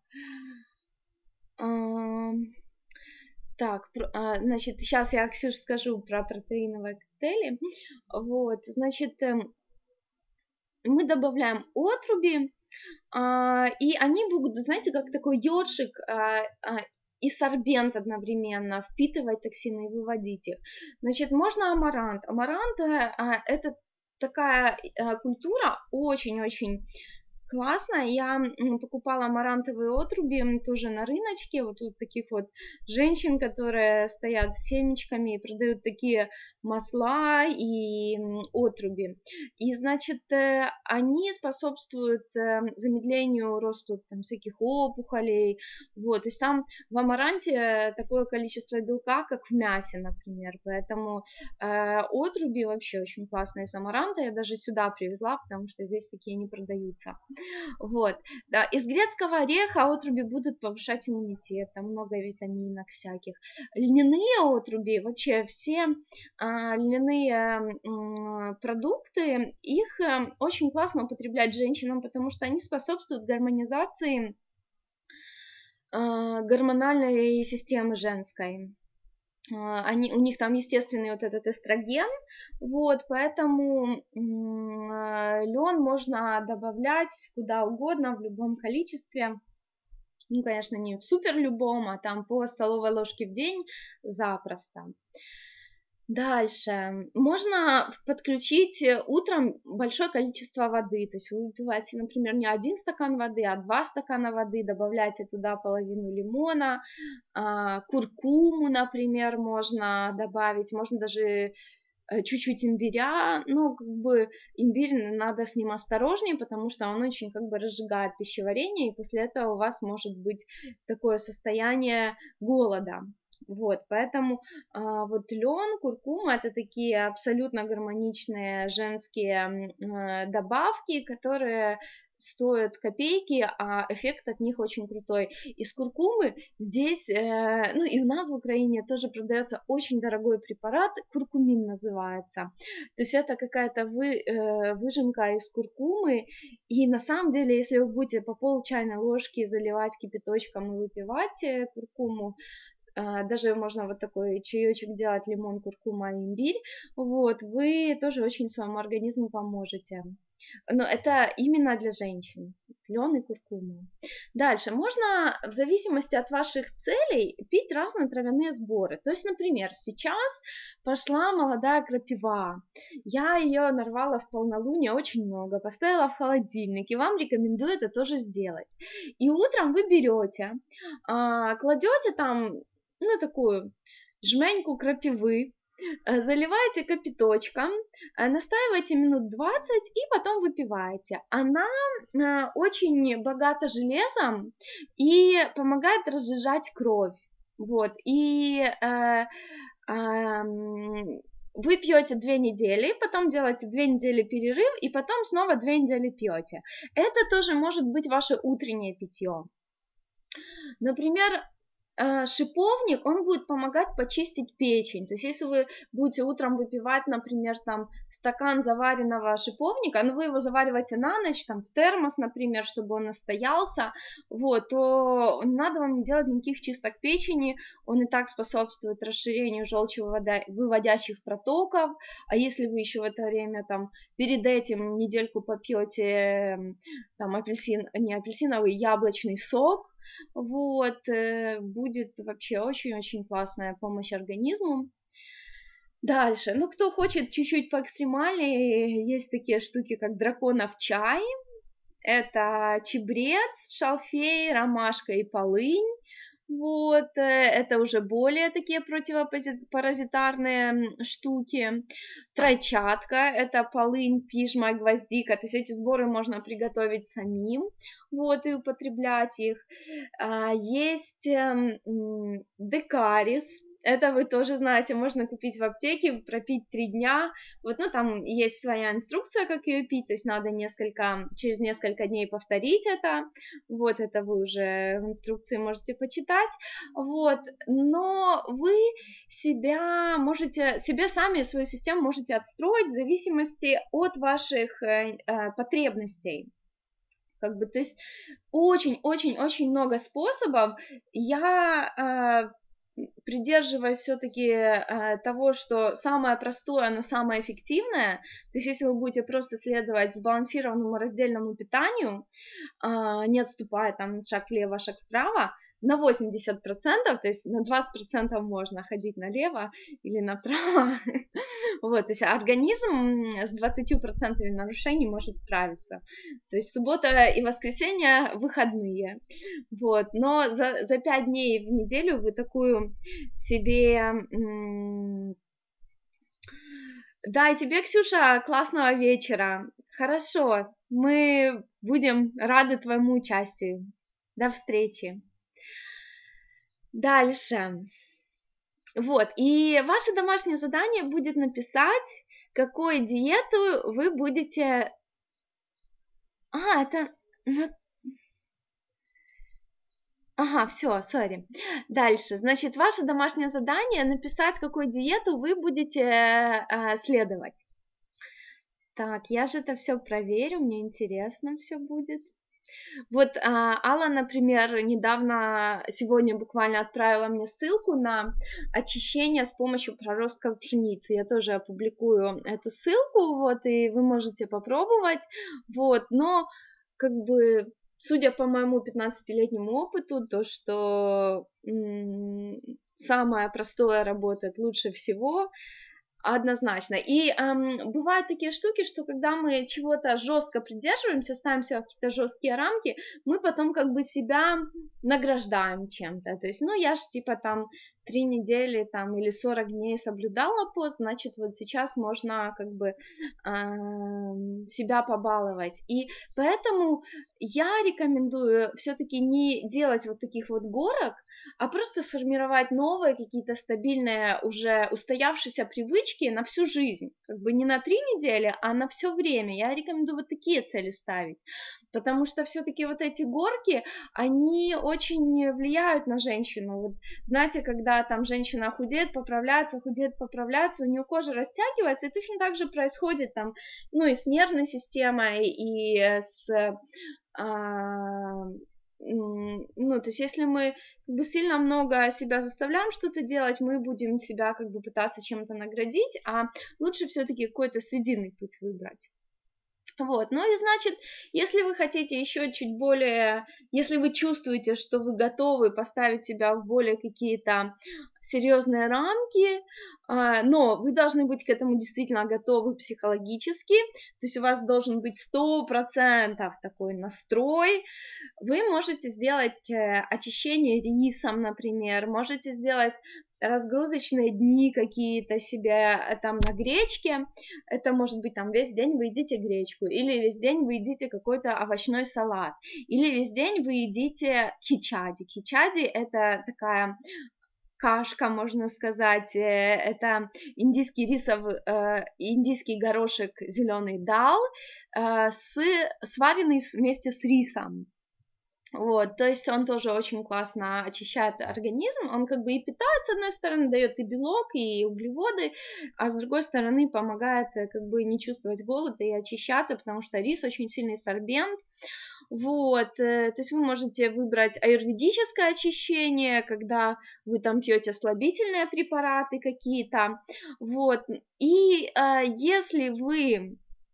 Так, значит, сейчас я, Ксюш, скажу про протеиновые коктейли. Вот, значит, мы добавляем отруби, а, и они будут, знаете, как такой ёршик а, а, и сорбент одновременно, впитывать токсины и выводить их. Значит, можно амарант. Амарант а, это такая а, культура очень-очень классно. Я покупала амарантовые отруби тоже на рыночке, вот у таких вот женщин, которые стоят с семечками и продают такие масла и отруби. И, значит, они способствуют замедлению росту там всяких опухолей, вот, то есть там в амаранте такое количество белка, как в мясе, например, поэтому э, отруби вообще очень классные из амаранта, я даже сюда привезла, потому что здесь такие не продаются. Вот, да, из грецкого ореха отруби будут повышать иммунитет, там много витаминок всяких. Льняные отруби, вообще все а, льняные м, продукты, их а, очень классно употреблять женщинам, потому что они способствуют гармонизации а, гормональной системы женской. Они, у них там естественный вот этот эстроген, вот, поэтому лен можно добавлять куда угодно, в любом количестве, ну, конечно, не в супер любом, а там по столовой ложке в день запросто. Дальше. Можно подключить утром большое количество воды, то есть вы выпиваете, например, не один стакан воды, а два стакана воды, добавляйте туда половину лимона, куркуму, например, можно добавить, можно даже чуть-чуть имбиря, но как бы имбирь надо с ним осторожнее, потому что он очень как бы разжигает пищеварение, и после этого у вас может быть такое состояние голода. Вот, поэтому а, вот лен, куркума — это такие абсолютно гармоничные женские а, добавки, которые стоят копейки, а эффект от них очень крутой. Из куркумы здесь, э, ну и у нас в Украине тоже продается очень дорогой препарат, куркумин называется. То есть это какая-то вы, э, выжимка из куркумы, и на самом деле, если вы будете по пол чайной ложки заливать кипяточком и выпивать куркуму, даже можно вот такой чаечек делать, лимон, куркума, имбирь, вот, вы тоже очень своему организму поможете. Но это именно для женщин, лен и куркума. Дальше, можно в зависимости от ваших целей пить разные травяные сборы. То есть, например, сейчас пошла молодая крапива, я ее нарвала в полнолуние очень много, поставила в холодильник, и вам рекомендую это тоже сделать. И утром вы берете, кладете там, ну, такую жменьку крапивы, заливаете кипяточком, настаиваете минут двадцать и потом выпиваете. Она очень богата железом и помогает разжижать кровь. Вот, и э, э, вы пьете две недели, потом делаете две недели перерыв, и потом снова две недели пьете. Это тоже может быть ваше утреннее питье. Например, шиповник, он будет помогать почистить печень. То есть, если вы будете утром выпивать, например, там стакан заваренного шиповника, ну, вы его завариваете на ночь, там, в термос, например, чтобы он настоялся, вот, то не надо вам не делать никаких чисток печени, он и так способствует расширению желчевыводящих протоков, а если вы еще в это время, там, перед этим недельку попьете, там, апельсин, не апельсиновый, яблочный сок, вот, будет вообще очень-очень классная помощь организму. Дальше, ну, кто хочет чуть-чуть поэкстремальнее, есть такие штуки, как драконов чай, это чабрец, шалфей, ромашка и полынь. Вот, это уже более такие противопаразитарные штуки. Тройчатка, это полынь, пижма, гвоздика, то есть эти сборы можно приготовить самим, вот, и употреблять их. Есть декарис, это вы тоже знаете, можно купить в аптеке, пропить три дня, вот, ну, там есть своя инструкция, как ее пить, то есть надо несколько, через несколько дней повторить это, вот, это вы уже в инструкции можете почитать, вот, но вы себя можете, себе сами свою систему можете отстроить в зависимости от ваших э, э, потребностей. Как бы, то есть очень-очень-очень много способов. Я э, придерживаюсь все-таки э, того, что самое простое, но самое эффективное. То есть если вы будете просто следовать сбалансированному раздельному питанию, э, не отступая там шаг влево, шаг вправо, на восемьдесят процентов, то есть на двадцать процентов можно ходить налево или направо, вот, то есть организм с двадцатью процентами нарушений может справиться, то есть суббота и воскресенье выходные, вот, но за, за пять дней в неделю вы такую себе... Да, и тебе, Ксюша, классного вечера, хорошо, мы будем рады твоему участию, до встречи. Дальше. Вот, и ваше домашнее задание будет написать, какую диету вы будете... А, это... Ну, ага, все, сори. Дальше. Значит, ваше домашнее задание написать, какую диету вы будете э, следовать. Так, я же это все проверю, мне интересно все будет. Вот а, Алла, например, недавно, сегодня буквально отправила мне ссылку на очищение с помощью проростков пшеницы. Я тоже опубликую эту ссылку, вот, и вы можете попробовать, вот, но, как бы, судя по моему пятнадцатилетнему опыту, то, что м- самое простое работает лучше всего, однозначно. И ам, бывают такие штуки, что когда мы чего-то жестко придерживаемся, ставим себе какие-то жесткие рамки, мы потом как бы себя награждаем чем-то. То есть, ну, я ж типа там три недели там или сорок дней соблюдала пост, значит, вот сейчас можно как бы ам, себя побаловать. И поэтому я рекомендую все-таки не делать вот таких вот горок, а просто сформировать новые какие-то стабильные, уже устоявшиеся привычки на всю жизнь. Как бы не на три недели, а на все время. Я рекомендую вот такие цели ставить. Потому что все-таки вот эти горки, они очень влияют на женщину. Вот, знаете, когда там женщина худеет, поправляется, худеет, поправляется, у нее кожа растягивается, и точно так же происходит там, ну, и с нервной системой, и с а, ну, то есть если мы как бы сильно много себя заставляем что-то делать, мы будем себя как бы пытаться чем-то наградить, а лучше все-таки какой-то срединный путь выбрать. Вот, ну и значит, если вы хотите еще чуть более, если вы чувствуете, что вы готовы поставить себя в более какие-то серьезные рамки, а, но вы должны быть к этому действительно готовы психологически, то есть у вас должен быть сто процентов такой настрой. Вы можете сделать э, очищение рисом, например, можете сделать разгрузочные дни какие-то себе э, там на гречке. Это может быть там весь день вы едите гречку, или весь день вы едите какой-то овощной салат, или весь день вы едите кичади. Кичади это такая кашка, можно сказать, э, это индийский рисовый, э, индийский горошек зеленый дал, э, с, сваренный вместе с рисом. Вот, то есть он тоже очень классно очищает организм, он как бы и питает, с одной стороны, дает и белок, и углеводы, а с другой стороны помогает как бы не чувствовать голода и очищаться, потому что рис очень сильный сорбент. Вот, то есть вы можете выбрать аюрведическое очищение, когда вы там пьете слабительные препараты какие-то, вот, и э, если вы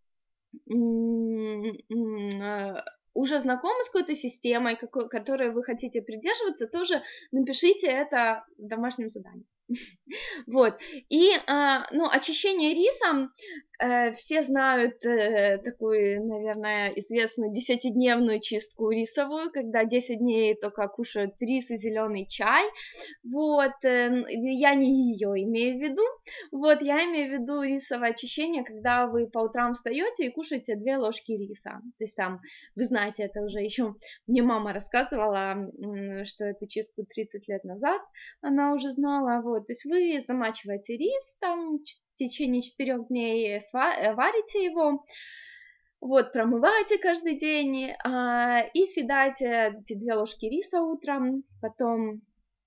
уже знакомы с какой-то системой, какой, которой вы хотите придерживаться, тоже напишите это в домашнем задании. Вот, и, а, ну, очищение рисом, э, все знают э, такую, наверное, известную десятидневную чистку рисовую, когда десять дней только кушают рис и зеленый чай, вот, э, я не ее имею в виду, вот, я имею в виду рисовое очищение, когда вы по утрам встаете и кушаете две ложки риса, то есть там, вы знаете, это уже еще мне мама рассказывала, что эту чистку тридцать лет назад она уже знала, вот, то есть вы замачиваете рис там в течение четырех дней, варите его, вот, промываете каждый день а, и съедаете эти две ложки риса утром, потом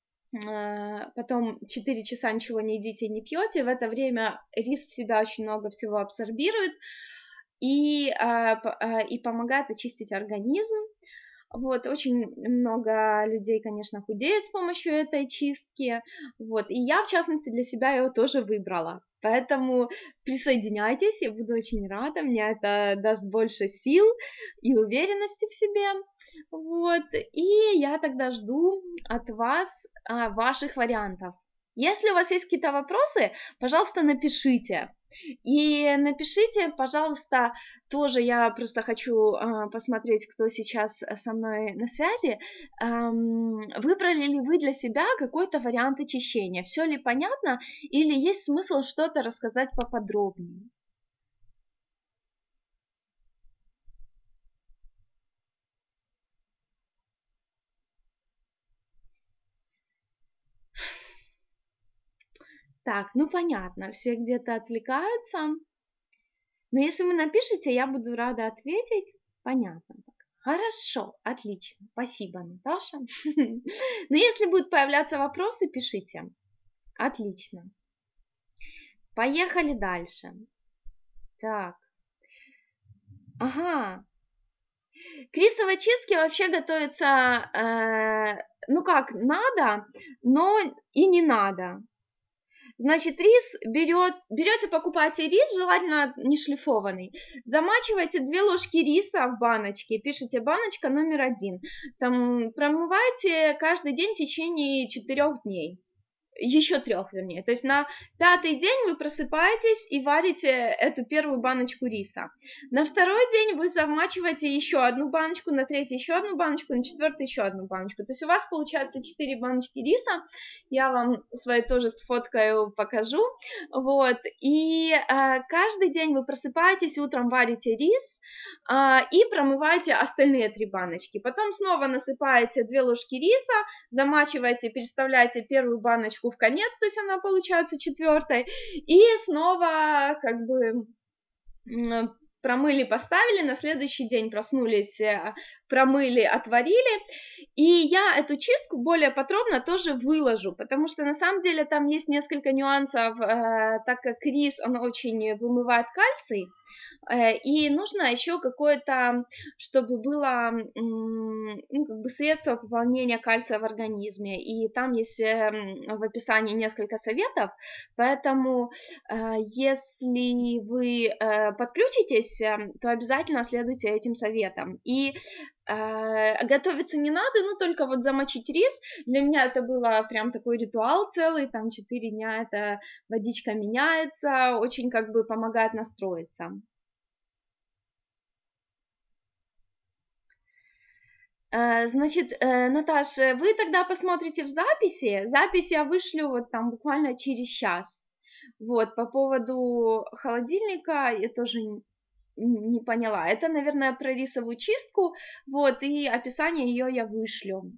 потом четыре часа ничего не едите, не пьете, в это время рис в себя очень много всего абсорбирует и, и помогает очистить организм. Вот, очень много людей, конечно, худеют с помощью этой чистки, вот, и я, в частности, для себя его тоже выбрала, поэтому присоединяйтесь, я буду очень рада, мне это даст больше сил и уверенности в себе, вот, и я тогда жду от вас а, ваших вариантов. Если у вас есть какие-то вопросы, пожалуйста, напишите. И напишите, пожалуйста, тоже я просто хочу э, посмотреть, кто сейчас со мной на связи. Эм, выбрали ли вы для себя какой-то вариант очищения? Все ли понятно или есть смысл что-то рассказать поподробнее? Так, ну понятно, все где-то отвлекаются. Но если вы напишите, я буду рада ответить. Понятно. Хорошо, отлично. Спасибо, Наташа. Но если будут появляться вопросы, пишите. Отлично. Поехали дальше. Так. Ага. К рисовой чистке вообще готовится, э, ну как, надо, но и не надо. Значит, рис берет, берете, покупаете рис, желательно не шлифованный, замачиваете две ложки риса в баночке, пишите баночка номер один, там промывайте каждый день в течение четырех дней. Еще трех, вернее. То есть на пятый день вы просыпаетесь и варите эту первую баночку риса. На второй день вы замачиваете еще одну баночку, на третий еще одну баночку, на четвертый еще одну баночку. То есть у вас получается четыре баночки риса. Я вам свои тоже сфоткаю, покажу. Вот. И э, каждый день вы просыпаетесь, утром варите рис э, и промываете остальные три баночки. Потом снова насыпаете две ложки риса, замачиваете, переставляете первую баночку в конец, то есть она получается четвертой, и снова как бы промыли, поставили, на следующий день проснулись, промыли, отварили, и я эту чистку более подробно тоже выложу, потому что на самом деле там есть несколько нюансов, э, так как рис, он очень вымывает кальций, э, и нужно еще какое-то, чтобы было, ну, как бы средство пополнения кальция в организме, и там есть э, в описании несколько советов, поэтому э, если вы э, подключитесь, то обязательно следуйте этим советам. И э, готовиться не надо, ну только вот замочить рис. Для меня это было прям такой ритуал целый, там четыре дня эта водичка меняется, очень как бы помогает настроиться. Э, значит, э, Наташа, вы тогда посмотрите в записи, запись я вышлю вот там буквально через час. Вот, по поводу холодильника я тоже не поняла. Это, наверное, про рисовую чистку, вот, и описание ее я вышлю.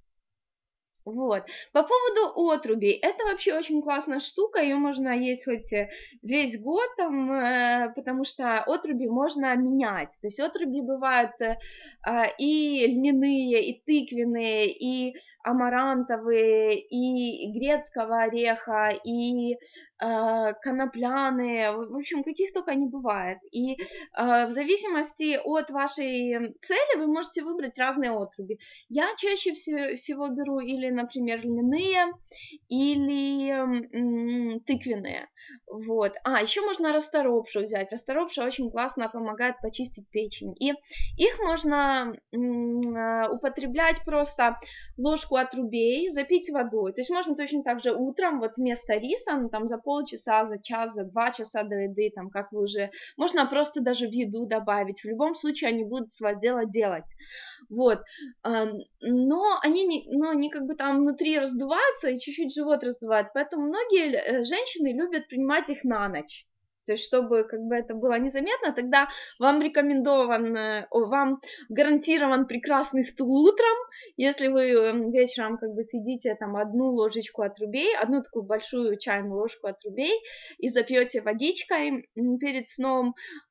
Вот. По поводу отрубей, это вообще очень классная штука, ее можно есть хоть весь год, там, э, потому что отруби можно менять. То есть отруби бывают э, и льняные, и тыквенные, и амарантовые, и грецкого ореха, и э, конопляные, в общем, каких только не бывает. И э, в зависимости от вашей цели вы можете выбрать разные отруби. Я чаще всего беру или, например, льняные или м, тыквенные. Вот. А, еще можно расторопшу взять. Расторопша очень классно помогает почистить печень. И их можно м, употреблять просто ложку отрубей, запить водой. То есть можно точно так же утром, вот вместо риса, ну, там за полчаса, за час, за два часа до еды, там как вы уже... Можно просто даже в еду добавить. В любом случае они будут свое дело делать. Вот. Но они, не, но они как бы там внутри раздуваются и чуть-чуть живот раздувают, поэтому многие женщины любят принимать их на ночь. То есть, чтобы как бы это было незаметно, тогда вам рекомендован, вам гарантирован прекрасный стул утром, если вы вечером как бы съедите там одну ложечку отрубей, одну такую большую чайную ложку отрубей и запьете водичкой перед сном,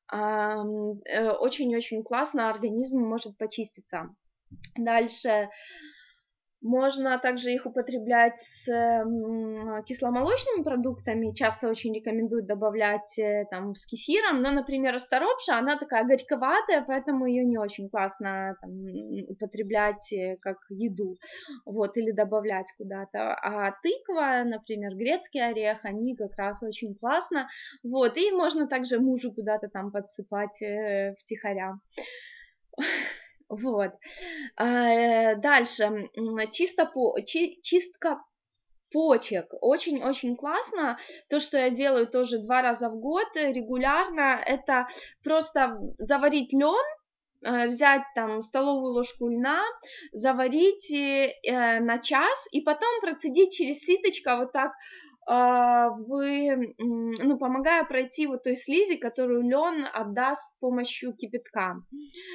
очень-очень классно организм может почиститься. Дальше можно также их употреблять с кисломолочными продуктами, часто очень рекомендуют добавлять там с кефиром, но, например, расторопша, она такая горьковатая, поэтому ее не очень классно там употреблять как еду, вот, или добавлять куда-то, а тыква, например, грецкий орех, они как раз очень классно, вот, и можно также мужу куда-то там подсыпать втихаря. Вот. Дальше. Чисто по... Чистка почек. Очень-очень классно. То, что я делаю тоже два раза в год регулярно, это просто заварить лен, взять там столовую ложку льна, заварить на час и потом процедить через ситочко вот так, вы, ну, помогая пройти вот той слизи, которую лен отдаст с помощью кипятка.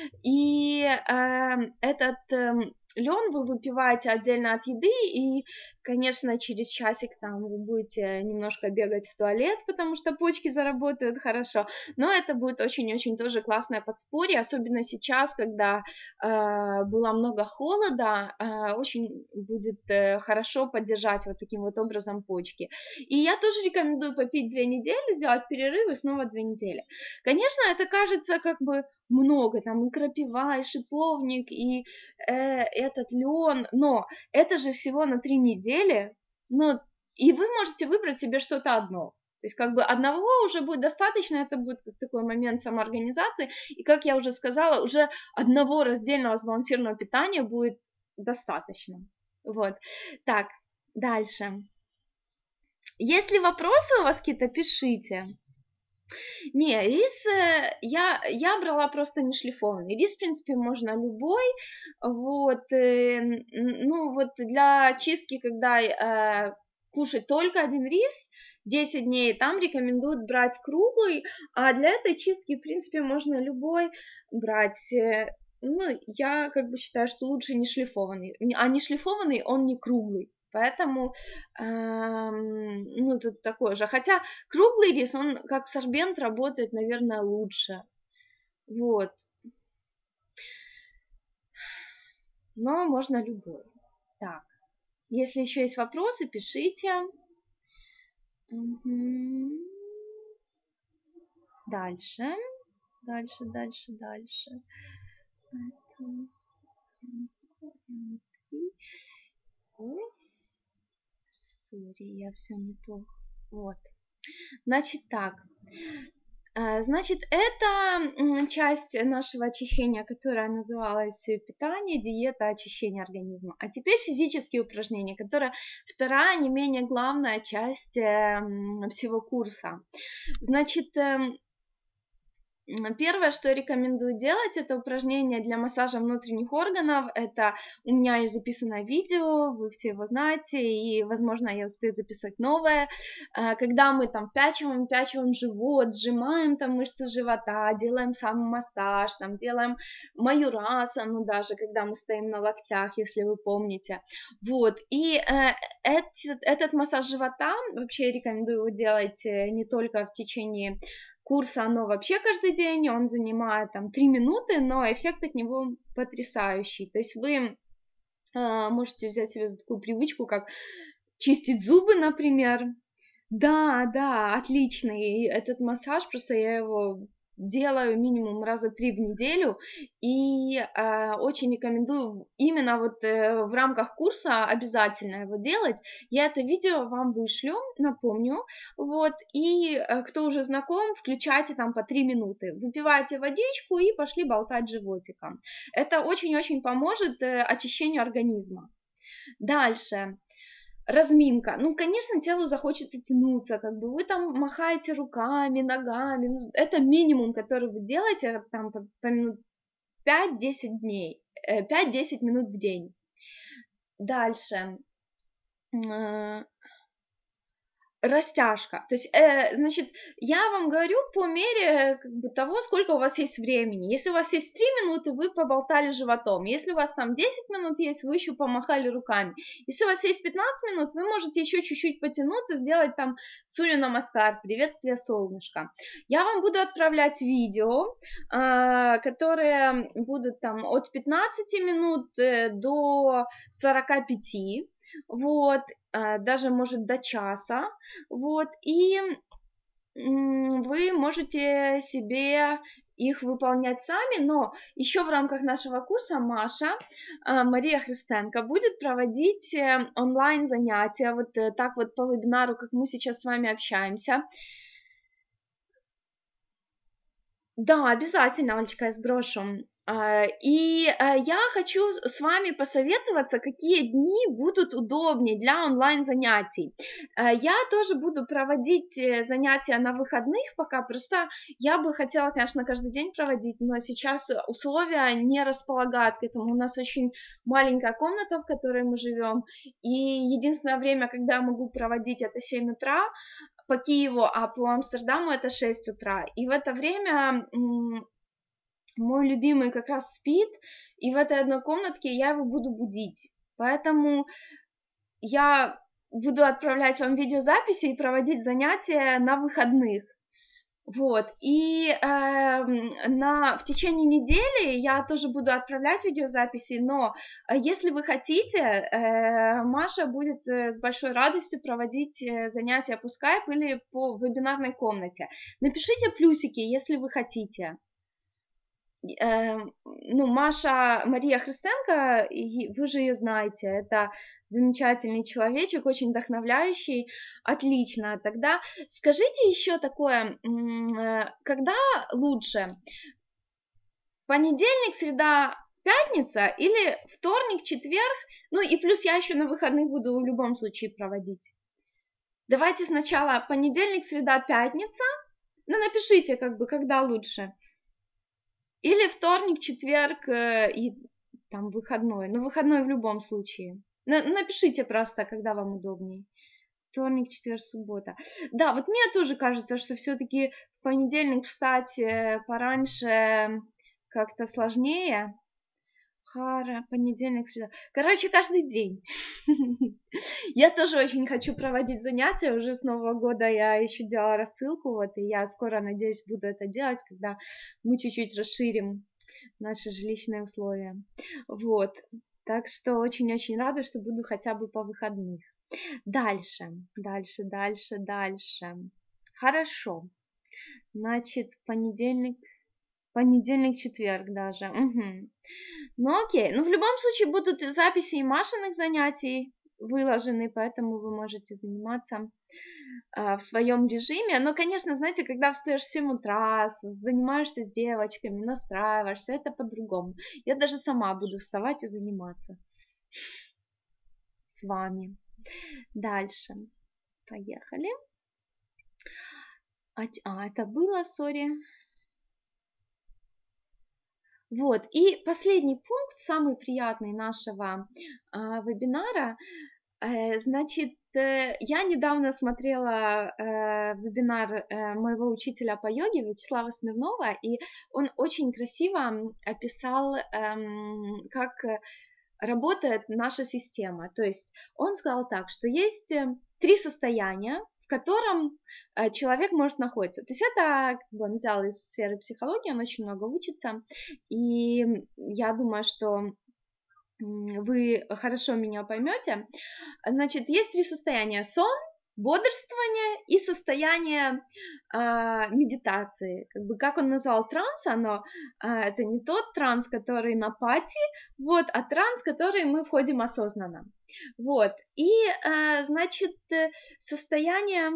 И э, этот э, лен вы выпиваете отдельно от еды, и Конечно, через часик там вы будете немножко бегать в туалет, потому что почки заработают хорошо, но это будет очень-очень тоже классное подспорье, особенно сейчас, когда э, было много холода, э, очень будет э, хорошо поддержать вот таким вот образом почки. И я тоже рекомендую попить две недели, сделать перерыв и снова две недели. Конечно, это кажется как бы много, там и крапива, и шиповник, и э, этот лен, но это же всего на три недели, ну, и вы можете выбрать себе что-то одно. То есть как бы одного уже будет достаточно, это будет как такой момент самоорганизации, и как я уже сказала, уже одного раздельного сбалансированного питания будет достаточно. Вот, так, дальше. Если вопросы у вас какие-то, пишите. Не, рис э, я, я брала просто не шлифованный. Рис, в принципе, можно любой. Вот, э, ну вот для чистки, когда э, кушать только один рис, десять дней, там рекомендуют брать круглый, а для этой чистки, в принципе, можно любой брать. Ну, я как бы считаю, что лучше не шлифованный. А не шлифованный, он не круглый. Поэтому, эм, ну, тут такое же. Хотя круглый рис, он как сорбент работает, наверное, лучше. Вот. Но можно любой. Так. Если еще есть вопросы, пишите. Угу. Дальше. Дальше, дальше, дальше. Ой. Сори, я все не то. Вот. Значит так. Значит, это часть нашего очищения, которая называлась питание, диета, очищение организма. А теперь физические упражнения, которая вторая, не менее главная часть всего курса. Значит, первое, что я рекомендую делать, это упражнение для массажа внутренних органов. Это у меня есть записанное видео, вы все его знаете, и, возможно, я успею записать новое. Когда мы там впячиваем, впячиваем живот, сжимаем там мышцы живота, делаем самомассаж, там делаем маюрасану даже, когда мы стоим на локтях, если вы помните. Вот, и э, этот, этот массаж живота, вообще я рекомендую его делать не только в течение курса, оно вообще каждый день, он занимает там три минуты, но эффект от него потрясающий. То есть вы э, можете взять себе такую привычку, как чистить зубы, например. Да, да, отличный этот массаж, просто я его делаю минимум раза три в неделю, и э, очень рекомендую именно вот э, в рамках курса обязательно его делать. Я это видео вам вышлю, напомню, вот, и э, кто уже знаком, включайте там по три минуты, выпивайте водичку и пошли болтать животиком. Это очень-очень поможет э, очищению организма. Дальше. Разминка. Ну, конечно, телу захочется тянуться, как бы вы там махаете руками, ногами. Это минимум, который вы делаете там по, по минут пять-десять дней, пять-десять минут в день. Дальше. Растяжка. То есть, э, значит, я вам говорю по мере как бы, того, сколько у вас есть времени. Если у вас есть три минуты, вы поболтали животом. Если у вас там десять минут есть, вы еще помахали руками. Если у вас есть пятнадцать минут, вы можете еще чуть-чуть потянуться, сделать там Сурья Намаскар, приветствие солнышка. Я вам буду отправлять видео, э, которые будут там от пятнадцати минут до сорока пяти. Вот, даже, может, до часа, вот, и вы можете себе их выполнять сами, но еще в рамках нашего курса Маша, Мария Христенко, будет проводить онлайн занятия, вот так вот по вебинару, как мы сейчас с вами общаемся. Да, обязательно, Олечка, я сброшу. И я хочу с вами посоветоваться, какие дни будут удобнее для онлайн-занятий. Я тоже буду проводить занятия на выходных пока, просто я бы хотела, конечно, каждый день проводить, но сейчас условия не располагают к этому. У нас очень маленькая комната, в которой мы живем, и единственное время, когда я могу проводить, это семь утра по Киеву, а по Амстердаму это шесть утра. И в это время мой любимый как раз спит, и в этой одной комнатке я его буду будить. Поэтому я буду отправлять вам видеозаписи и проводить занятия на выходных. Вот, и э, на, в течение недели я тоже буду отправлять видеозаписи, но если вы хотите, э, Маша будет с большой радостью проводить занятия по скайпу или по вебинарной комнате. Напишите плюсики, если вы хотите. Э, ну, Маша, Мария Христенко, вы же ее знаете, это замечательный человечек, очень вдохновляющий, отлично. Тогда скажите еще такое, когда лучше, понедельник, среда, пятница или вторник, четверг, ну и плюс я еще на выходных буду в любом случае проводить. Давайте сначала понедельник, среда, пятница, ну напишите, как бы, когда лучше. Или вторник, четверг и там выходной. Ну, выходной в любом случае. Напишите просто, когда вам удобнее. Вторник, четверг, суббота. Да, вот мне тоже кажется, что все-таки в понедельник встать пораньше как-то сложнее. Хара, понедельник, среда. Короче, каждый день. Я тоже очень хочу проводить занятия. Уже с Нового года я еще делала рассылку, вот, и я скоро, надеюсь, буду это делать, когда мы чуть-чуть расширим наши жилищные условия. Вот. Так что очень-очень рада, что буду хотя бы по выходных. Дальше, дальше, дальше, дальше. Хорошо. Значит, понедельник... Понедельник, четверг даже. Угу. Ну окей. Ну в любом случае будут записи и Машиных занятий выложены, поэтому вы можете заниматься э, в своем режиме. Но, конечно, знаете, когда встаешь в семь утра, занимаешься с девочками, настраиваешься, это по-другому. Я даже сама буду вставать и заниматься с вами. Дальше. Поехали. А, а это было, сори. Вот, и последний пункт, самый приятный нашего э, вебинара, э, значит, э, я недавно смотрела э, вебинар э, моего учителя по йоге Вячеслава Смирнова, и он очень красиво описал, э, как работает наша система. То есть он сказал так, что есть три состояния, в котором человек может находиться. То есть это, как бы, он взял из сферы психологии, он очень много учится, и я думаю, что вы хорошо меня поймете. Значит, есть три состояния: сон, бодрствование и состояние э, медитации. Как бы, как он назвал транс, оно э, это не тот транс, который на пати, вот, а транс, в который мы входим осознанно. Вот, и, э, значит, состояние...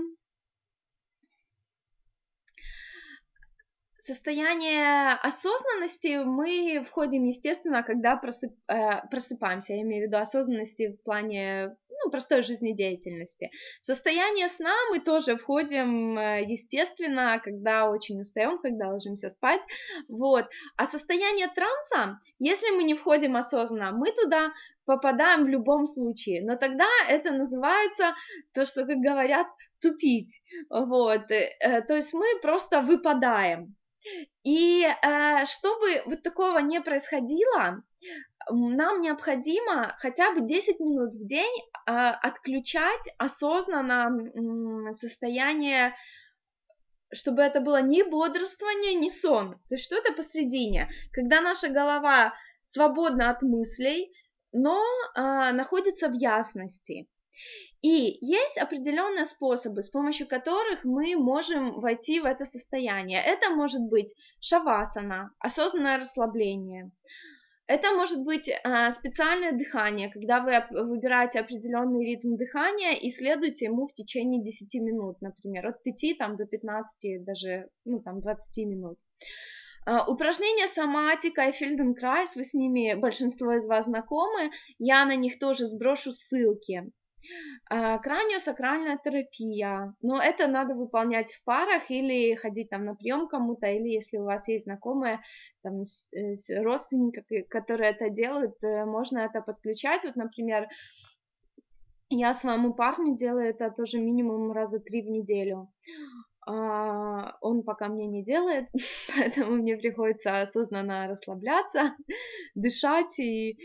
Состояние осознанности мы входим, естественно, когда просып, э, просыпаемся, я имею в виду осознанности в плане, ну, простой жизнедеятельности. В состояние сна мы тоже входим, естественно, когда очень устаем, когда ложимся спать, вот. А состояние транса, если мы не входим осознанно, мы туда попадаем в любом случае, но тогда это называется то, что, как говорят, тупить, вот, то есть мы просто выпадаем. И э, чтобы вот такого не происходило, нам необходимо хотя бы десять минут в день э, отключать осознанно э, состояние, чтобы это было не бодрствование, не сон, то есть что-то посредине, когда наша голова свободна от мыслей, но э, находится в ясности. И есть определенные способы, с помощью которых мы можем войти в это состояние. Это может быть шавасана, осознанное расслабление. Это может быть э, специальное дыхание, когда вы выбираете определенный ритм дыхания и следуете ему в течение десяти минут, например, от пяти там, до пятнадцати, даже ну, там, двадцати минут. Uh, упражнения соматика и Фельденкрайс, вы с ними, большинство из вас знакомы, я на них тоже сброшу ссылки. Uh, краниосакральная терапия, но это надо выполнять в парах или ходить там на прием кому-то, или если у вас есть знакомые, там, с, с родственники, которые это делают, можно это подключать. Вот, например, я своему парню делаю это тоже минимум раза три в неделю. Uh, он пока мне не делает, поэтому мне приходится осознанно расслабляться, дышать и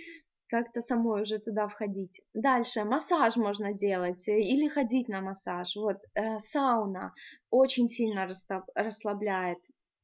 как-то самой уже туда входить. Дальше массаж можно делать или ходить на массаж. Вот э, сауна очень сильно расслабляет.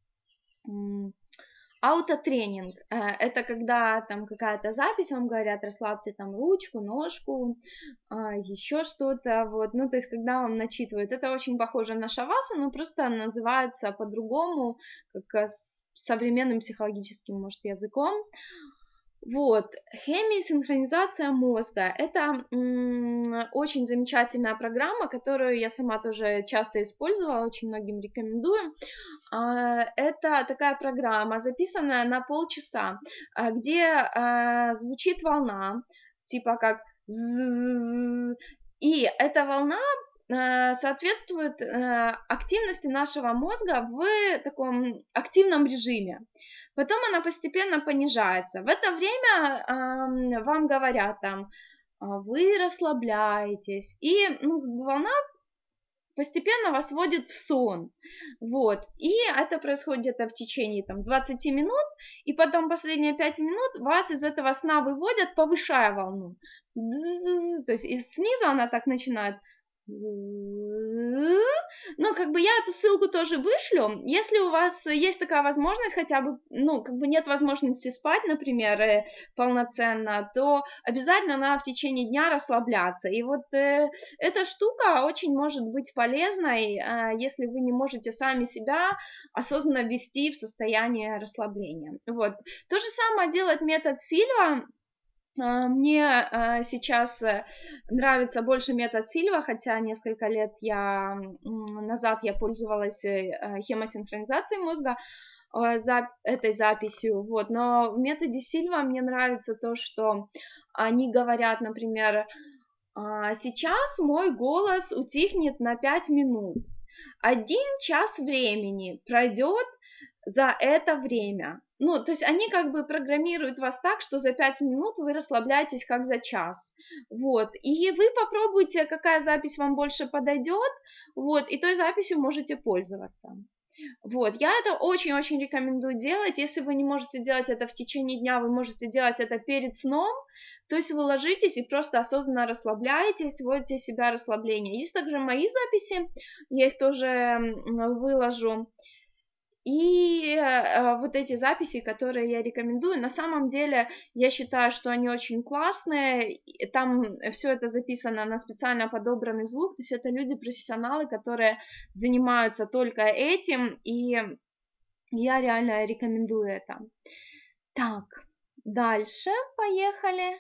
Аутотренинг э, это когда там какая-то запись, вам говорят, расслабьте там ручку, ножку, э, еще что-то, вот, ну, то есть, когда вам начитывают, это очень похоже на шавасану, но просто называется по-другому, как современным психологическим, может, языком. Вот, хемиосинхронизация мозга – это м, очень замечательная программа, которую я сама тоже часто использовала, очень многим рекомендую. А, это такая программа, записанная на полчаса, а, где а, звучит волна, типа как «зззз», и эта волна а, соответствует а, активности нашего мозга в таком активном режиме. Потом она постепенно понижается. В это время э, вам говорят там, вы расслабляетесь, и ну, волна постепенно вас вводит в сон. Вот. И это происходит где-то в течение там, двадцати минут, и потом последние пять минут вас из этого сна выводят, повышая волну. То есть и снизу она так начинает. Ну, как бы я эту ссылку тоже вышлю. Если у вас есть такая возможность, хотя бы, ну, как бы нет возможности спать, например, полноценно, то обязательно надо в течение дня расслабляться. И вот э, эта штука очень может быть полезной, э, если вы не можете сами себя осознанно ввести в состояние расслабления. Вот. То же самое делает метод Сильва. Мне сейчас нравится больше метод Сильва, хотя несколько лет я, назад я пользовалась хемосинхронизацией мозга, за этой записью, вот, но в методе Сильва мне нравится то, что они говорят, например, сейчас мой голос утихнет на пять минут, один час времени пройдет за это время. Ну, то есть они как бы программируют вас так, что за пять минут вы расслабляетесь как за час. Вот. И вы попробуйте, какая запись вам больше подойдет, вот, и той записью можете пользоваться. Вот, я это очень-очень рекомендую делать. Если вы не можете делать это в течение дня, вы можете делать это перед сном. То есть вы ложитесь и просто осознанно расслабляетесь, вводите в себя расслабление. Есть также мои записи, я их тоже выложу. И э, вот эти записи, которые я рекомендую, на самом деле я считаю, что они очень классные. Там все это записано на специально подобранный звук, то есть это люди-профессионалы, которые занимаются только этим, и я реально рекомендую это. Так, дальше поехали.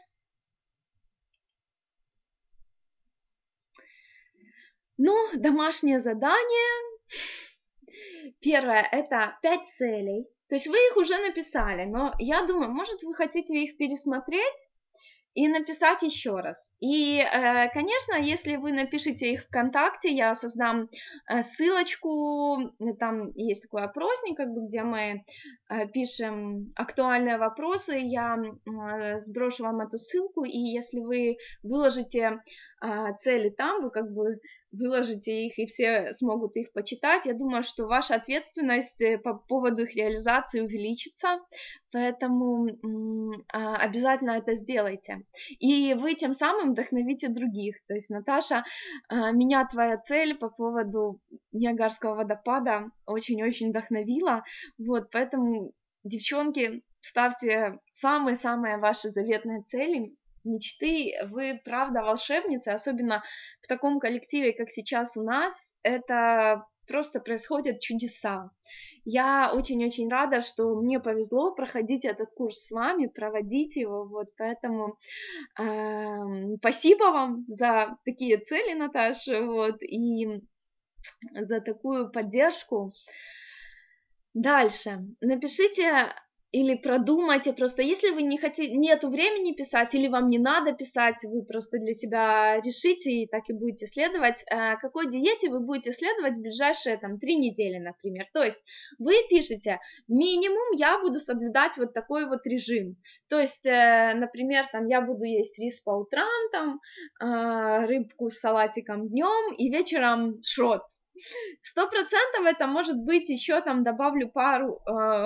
Ну, домашнее задание. Первое – это пять целей. То есть вы их уже написали, но я думаю, может, вы хотите их пересмотреть и написать еще раз. И, э, конечно, если вы напишите их ВКонтакте, я создам э, ссылочку, там есть такой опросник, как бы, где мы э, пишем актуальные вопросы, я э, сброшу вам эту ссылку, и если вы выложите э, цели там, вы как бы выложите их, и все смогут их почитать, я думаю, что ваша ответственность по поводу их реализации увеличится, поэтому обязательно это сделайте. И вы тем самым вдохновите других. То есть, Наташа, меня твоя цель по поводу Ниагарского водопада очень-очень вдохновила, вот, поэтому, девчонки, ставьте самые-самые ваши заветные цели, мечты, вы правда волшебницы, особенно в таком коллективе, как сейчас у нас, это просто происходят чудеса. Я очень-очень рада, что мне повезло проходить этот курс с вами, проводить его, вот, поэтому э, спасибо вам за такие цели, Наташа, вот, и за такую поддержку. Дальше, напишите или продумайте, просто если вы не хотите, нету времени писать, или вам не надо писать, вы просто для себя решите и так и будете следовать, э, какой диете вы будете следовать в ближайшие там три недели, например. То есть вы пишете, минимум я буду соблюдать вот такой вот режим. То есть, э, например, там я буду есть рис по утрам, там э, рыбку с салатиком днем и вечером шрот. Сто процентов это может быть еще там добавлю пару э,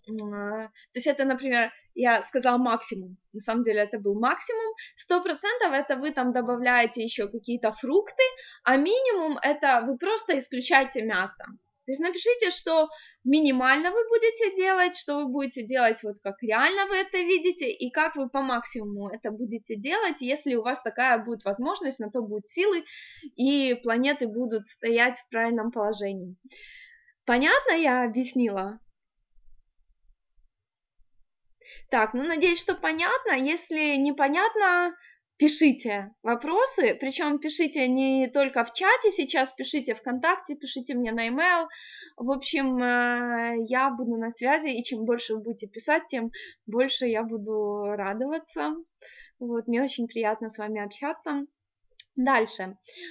то есть это, например, я сказала максимум, на самом деле это был максимум, сто процентов это вы там добавляете еще какие-то фрукты, а минимум это вы просто исключаете мясо. То есть напишите, что минимально вы будете делать, что вы будете делать вот как реально вы это видите, и как вы по максимуму это будете делать, если у вас такая будет возможность, на то будут силы, и планеты будут стоять в правильном положении. Понятно я объяснила? Так, ну надеюсь, что понятно. Если непонятно, пишите вопросы, причем пишите не только в чате сейчас, пишите ВКонтакте, пишите мне на e-mail. В общем, я буду на связи, и чем больше вы будете писать, тем больше я буду радоваться. Вот, мне очень приятно с вами общаться. Дальше.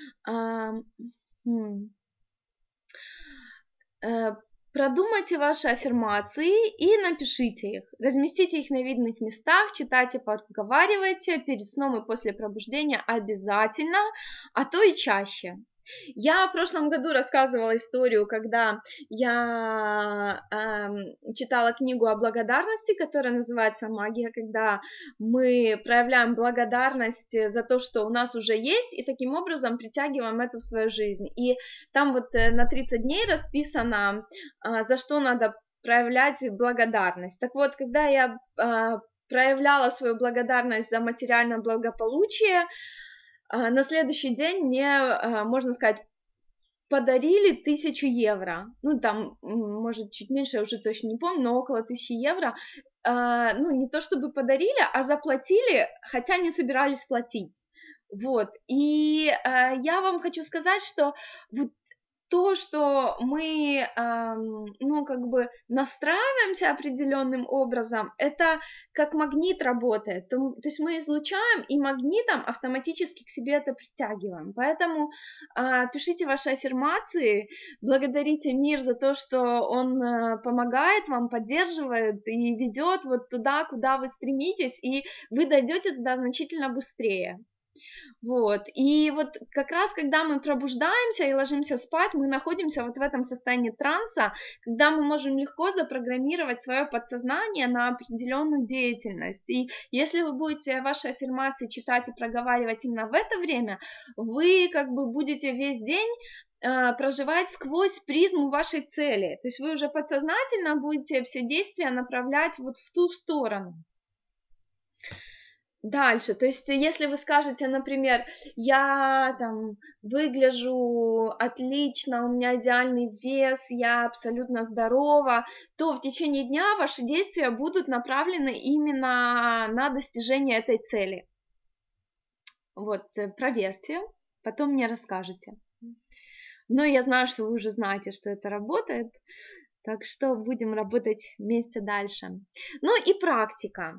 Продумайте ваши аффирмации и напишите их. Разместите их на видных местах, читайте, проговаривайте перед сном и после пробуждения обязательно, а то и чаще. Я в прошлом году рассказывала историю, когда я э, читала книгу о благодарности, которая называется «Магия», когда мы проявляем благодарность за то, что у нас уже есть, и таким образом притягиваем это в свою жизнь. И там вот на тридцать дней расписано, э, за что надо проявлять благодарность. Так вот, когда я э, проявляла свою благодарность за материальное благополучие, на следующий день мне, можно сказать, подарили тысячу евро. Ну, там, может, чуть меньше, я уже точно не помню, но около тысячи евро. Ну, не то чтобы подарили, а заплатили, хотя не собирались платить. Вот. И я вам хочу сказать, что вот то, что мы, ну, как бы настраиваемся определенным образом, это как магнит работает. То, то есть мы излучаем и магнитом автоматически к себе это притягиваем. Поэтому э, пишите ваши аффирмации, благодарите мир за то, что он э, помогает вам, поддерживает и ведет вот туда, куда вы стремитесь, и вы дойдете туда значительно быстрее. Вот, и вот как раз, когда мы пробуждаемся и ложимся спать, мы находимся вот в этом состоянии транса, когда мы можем легко запрограммировать свое подсознание на определенную деятельность. И если вы будете ваши аффирмации читать и проговаривать именно в это время, вы как бы будете весь день э, проживать сквозь призму вашей цели. То есть вы уже подсознательно будете все действия направлять вот в ту сторону. Дальше, то есть, если вы скажете, например, я там выгляжу отлично, у меня идеальный вес, я абсолютно здорова, то в течение дня ваши действия будут направлены именно на достижение этой цели. Вот, проверьте, потом мне расскажете. Но я знаю, что вы уже знаете, что это работает, так что будем работать вместе дальше. Ну и практика.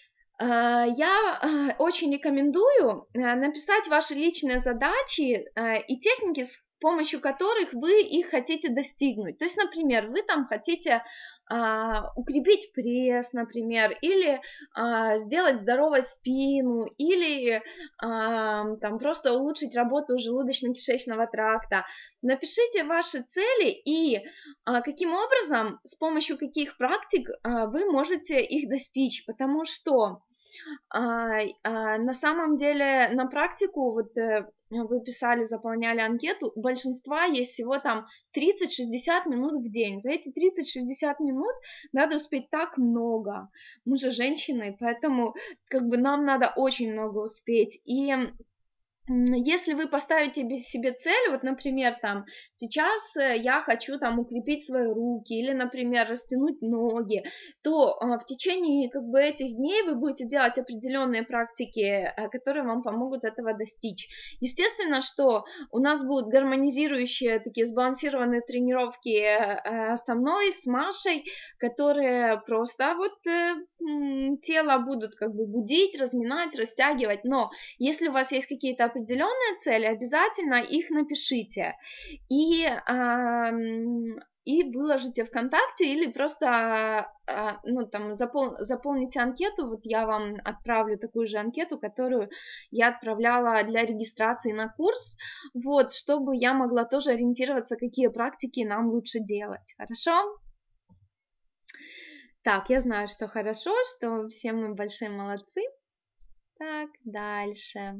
Я очень рекомендую написать ваши личные задачи и техники, с помощью которых вы их хотите достигнуть. То есть, например, вы там хотите укрепить пресс, например, или сделать здоровой спину, или там просто улучшить работу желудочно-кишечного тракта. Напишите ваши цели и каким образом, с помощью каких практик вы можете их достичь, потому что а, а, на самом деле на практику, вот э, вы писали, заполняли анкету, у большинства есть всего там тридцать-шестьдесят минут в день. За эти тридцать-шестьдесят минут надо успеть так много. Мы же женщины, поэтому как бы нам надо очень много успеть. И если вы поставите себе цель, вот, например, там, сейчас я хочу там укрепить свои руки или, например, растянуть ноги, то а, в течение как бы этих дней вы будете делать определенные практики, которые вам помогут этого достичь. Естественно, что у нас будут гармонизирующие такие сбалансированные тренировки э, со мной, с Машей, которые просто вот э, тело будут как бы будить, разминать, растягивать, но если у вас есть какие-то определенные цели, обязательно их напишите и, э, и выложите ВКонтакте или просто э, ну, там, запол заполните анкету, вот я вам отправлю такую же анкету, которую я отправляла для регистрации на курс, вот, чтобы я могла тоже ориентироваться, какие практики нам лучше делать, хорошо? Так, я знаю, что хорошо, что все мы большие молодцы. Так, дальше.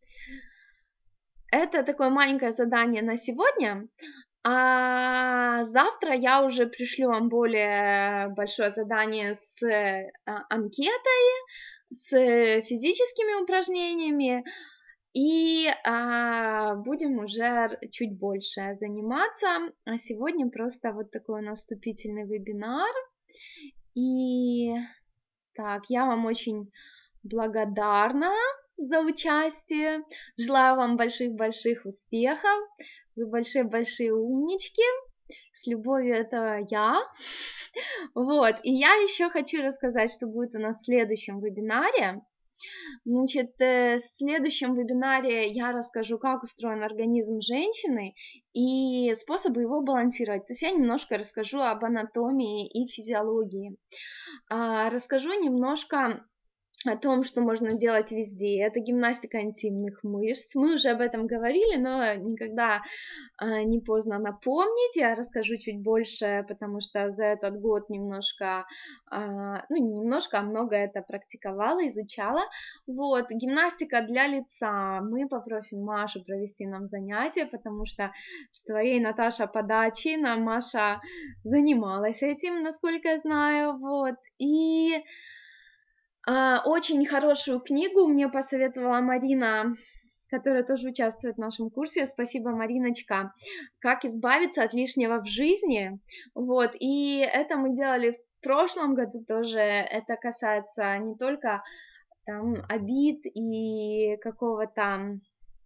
Это такое маленькое задание на сегодня. А завтра я уже пришлю вам более большое задание с э, анкетой, с физическими упражнениями, и а, будем уже чуть больше заниматься. А сегодня просто вот такой у нас вступительный вебинар. И так, я вам очень благодарна за участие. Желаю вам больших-больших успехов. Вы большие-большие умнички. С любовью, это я. Вот, и я еще хочу рассказать, что будет у нас в следующем вебинаре. Значит, в следующем вебинаре я расскажу, как устроен организм женщины и способы его балансировать. То есть я немножко расскажу об анатомии и физиологии. Расскажу немножко о том, что можно делать везде. Это гимнастика интимных мышц. Мы уже об этом говорили, но никогда а, не поздно напомнить. Я расскажу чуть больше, потому что за этот год немножко, а, ну не немножко, а много это практиковала, изучала. Вот, гимнастика для лица. Мы попросим Машу провести нам занятие, потому что с твоей, Наташа, подачи нам Маша занималась этим, насколько я знаю. Вот, и очень хорошую книгу мне посоветовала Марина, которая тоже участвует в нашем курсе. Спасибо, Мариночка. «Как избавиться от лишнего в жизни». Вот, и это мы делали в прошлом году тоже. Это касается не только там обид и какого-то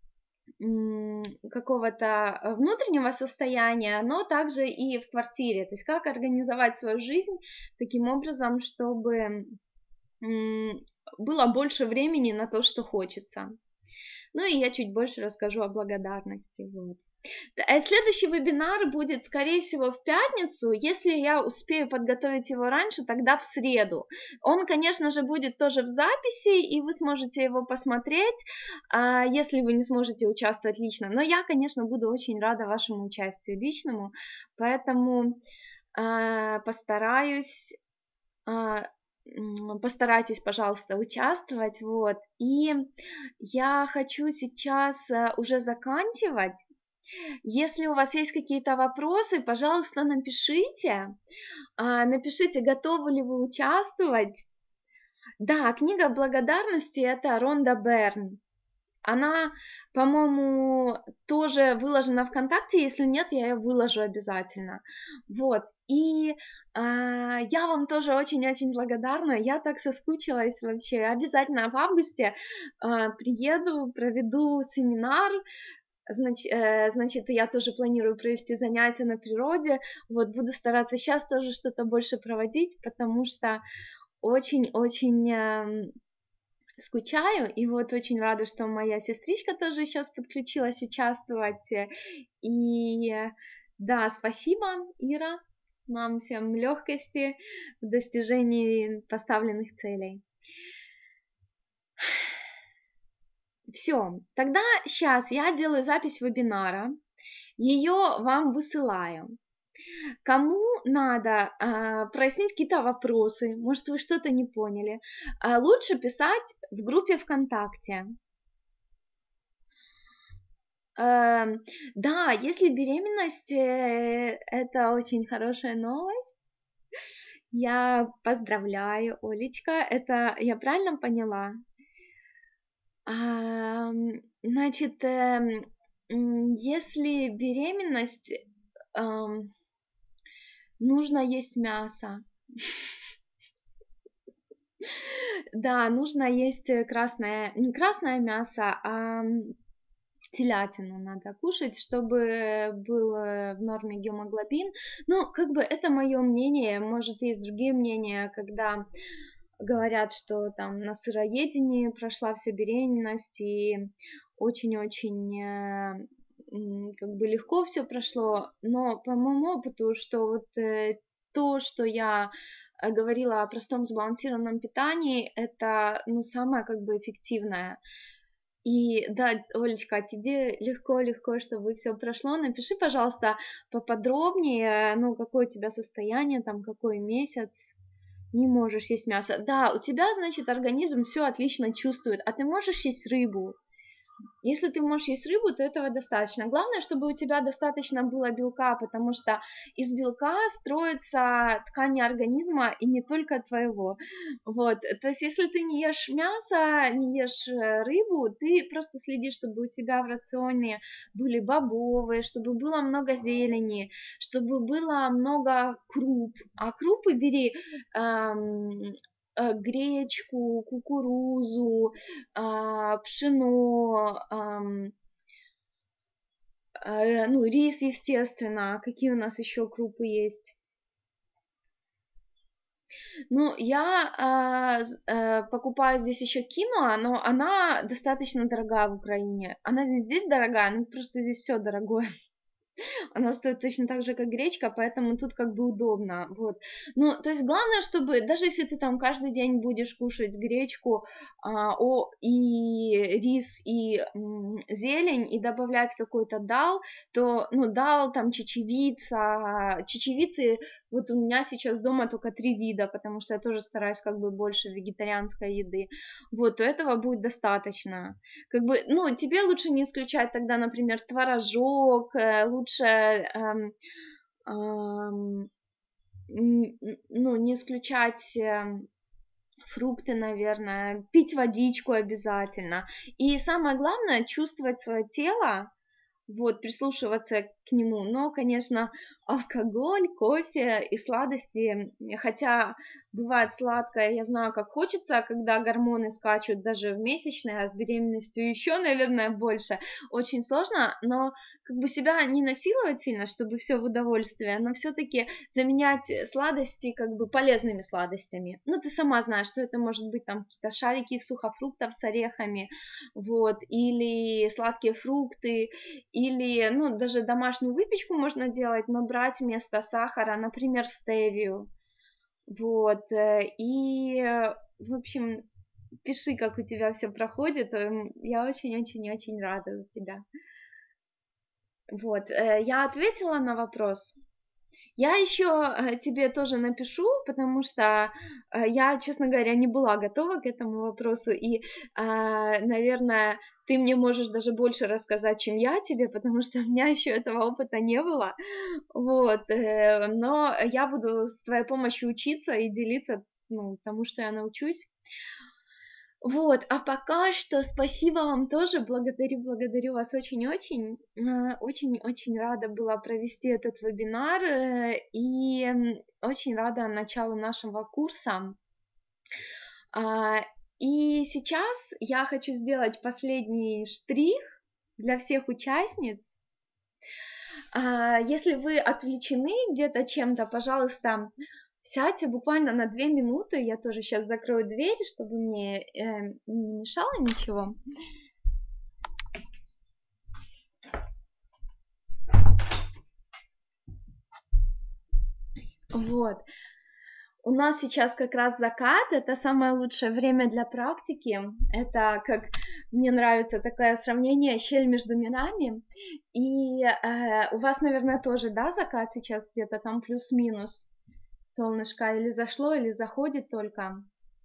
какого-то внутреннего состояния, но также и в квартире. То есть как организовать свою жизнь таким образом, чтобы было больше времени на то, что хочется. Ну и я чуть больше расскажу о благодарности. Вот. Следующий вебинар будет, скорее всего, в пятницу. Если я успею подготовить его раньше, тогда в среду. Он, конечно же, будет тоже в записи, и вы сможете его посмотреть, если вы не сможете участвовать лично. Но я, конечно, буду очень рада вашему участию личному, поэтому постараюсь... Постарайтесь, пожалуйста, участвовать, вот, и я хочу сейчас уже заканчивать. Если у вас есть какие-то вопросы, пожалуйста, напишите, напишите, готовы ли вы участвовать. Да, книга благодарности — это Ронда Берн. Она, по-моему, тоже выложена ВКонтакте, если нет, я ее выложу обязательно. Вот, и э, я вам тоже очень-очень благодарна, я так соскучилась вообще. Обязательно в августе э, приеду, проведу семинар, значит, э, значит, я тоже планирую провести занятия на природе, вот, буду стараться сейчас тоже что-то больше проводить, потому что очень-очень... Э, скучаю, и вот очень рада, что моя сестричка тоже сейчас подключилась участвовать, и да, спасибо, Ира, нам всем легкости в достижении поставленных целей. Все, тогда сейчас я делаю запись вебинара, ее вам высылаю. Кому надо а, прояснить какие-то вопросы, может, вы что-то не поняли, а, лучше писать в группе ВКонтакте. А, да, если беременность, это очень хорошая новость. Я поздравляю, Олечка, это я правильно поняла? А, значит, если беременность... Нужно есть мясо. Да, нужно есть красное, не красное мясо, а телятину надо кушать, чтобы был в норме гемоглобин. Ну, как бы это мое мнение, может, есть другие мнения, когда говорят, что там на сыроедении прошла вся беременность и очень-очень как бы легко все прошло, но по моему опыту, что вот э, то, что я говорила о простом сбалансированном питании, это, ну, самое как бы эффективное. И да, Олечка, тебе легко-легко, чтобы все прошло. Напиши, пожалуйста, поподробнее, ну, какое у тебя состояние, там, какой месяц. Не можешь есть мясо. Да, у тебя, значит, организм все отлично чувствует, а ты можешь есть рыбу. Если ты можешь есть рыбу, то этого достаточно. Главное, чтобы у тебя достаточно было белка, потому что из белка строятся ткани организма, и не только твоего. Вот. То есть, если ты не ешь мясо, не ешь э, рыбу, ты просто следишь, чтобы у тебя в рационе были бобовые, чтобы было много зелени, чтобы было много круп. А крупы бери эм, э, гречку, кукурузу, а, пшено, ам, а, ну, рис, естественно. Какие у нас еще крупы есть? Ну, я а, з- э, покупаю здесь еще киноа, но она достаточно дорогая в Украине. Она здесь, здесь дорогая, ну просто здесь все дорогое. Она стоит точно так же, как гречка, поэтому тут как бы удобно, вот. Ну, то есть главное, чтобы, даже если ты там каждый день будешь кушать гречку, а, о, и рис, и м, зелень, и добавлять какой-то дал, то, ну, дал, там, чечевица, чечевицы, вот у меня сейчас дома только три вида, потому что я тоже стараюсь как бы больше вегетарианской еды, вот, то этого будет достаточно. Как бы, ну, тебе лучше не исключать тогда, например, творожок, э, лучше, эм, ам, н- н- ну, не исключать эм, фрукты, наверное, пить водичку обязательно. И самое главное, чувствовать свое тело, вот, прислушиваться к нему. Но, конечно, алкоголь, кофе и сладости, хотя бывает сладкое, я знаю, как хочется, когда гормоны скачут даже в месячные, а с беременностью еще, наверное, больше. Очень сложно, но как бы себя не насиловать сильно, чтобы все в удовольствие, но все-таки заменять сладости как бы полезными сладостями. Ну, ты сама знаешь, что это может быть там какие-то шарики из сухофруктов с орехами, вот, или сладкие фрукты, или, ну, даже домашнюю выпечку можно делать, но брать вместо сахара, например, стевию. Вот. э, И, э, в общем, пиши, как у тебя все проходит. эм, Я очень-очень-очень рада за тебя. Вот. э, Я ответила на вопрос. Я еще э, тебе тоже напишу, потому что э, я, честно говоря, не была готова к этому вопросу, и, а, наверное, ты мне можешь даже больше рассказать, чем я тебе, потому что у меня еще этого опыта не было, вот, э, но я буду с твоей помощью учиться и делиться, ну, тому, что я научусь. Вот, а пока что спасибо вам тоже, благодарю, благодарю вас очень-очень. Э, Очень-очень рада была провести этот вебинар э, и м, очень рада началу нашего курса. А, И сейчас я хочу сделать последний штрих для всех участниц. А, Если вы отвлечены где-то чем-то, пожалуйста, сядьте буквально на две минуты. Я тоже сейчас закрою дверь, чтобы мне э, не мешало ничего. Вот. У нас сейчас как раз закат, это самое лучшее время для практики. Это, как мне нравится такое сравнение, щель между мирами. И э, у вас, наверное, тоже, да, закат сейчас где-то там плюс-минус солнышко или зашло, или заходит только.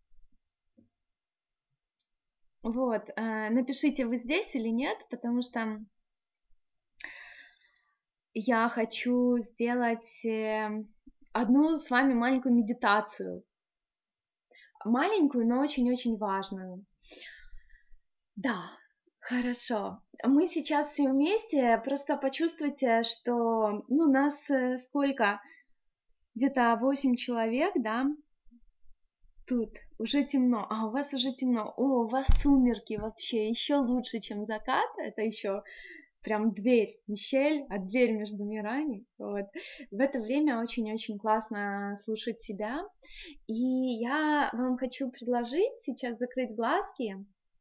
Вот, э, напишите, вы здесь или нет, потому что я хочу сделать э, одну с вами маленькую медитацию. Маленькую, но очень-очень важную. Да, хорошо. Мы сейчас все вместе, просто почувствуйте, что, ну, нас э, сколько? Где-то восемь человек, да? Тут уже темно, а у вас уже темно. О, у вас сумерки вообще еще лучше, чем закат. Это еще прям дверь, не щель, а дверь между мирами. Вот. В это время очень-очень классно слушать себя. И я вам хочу предложить сейчас закрыть глазки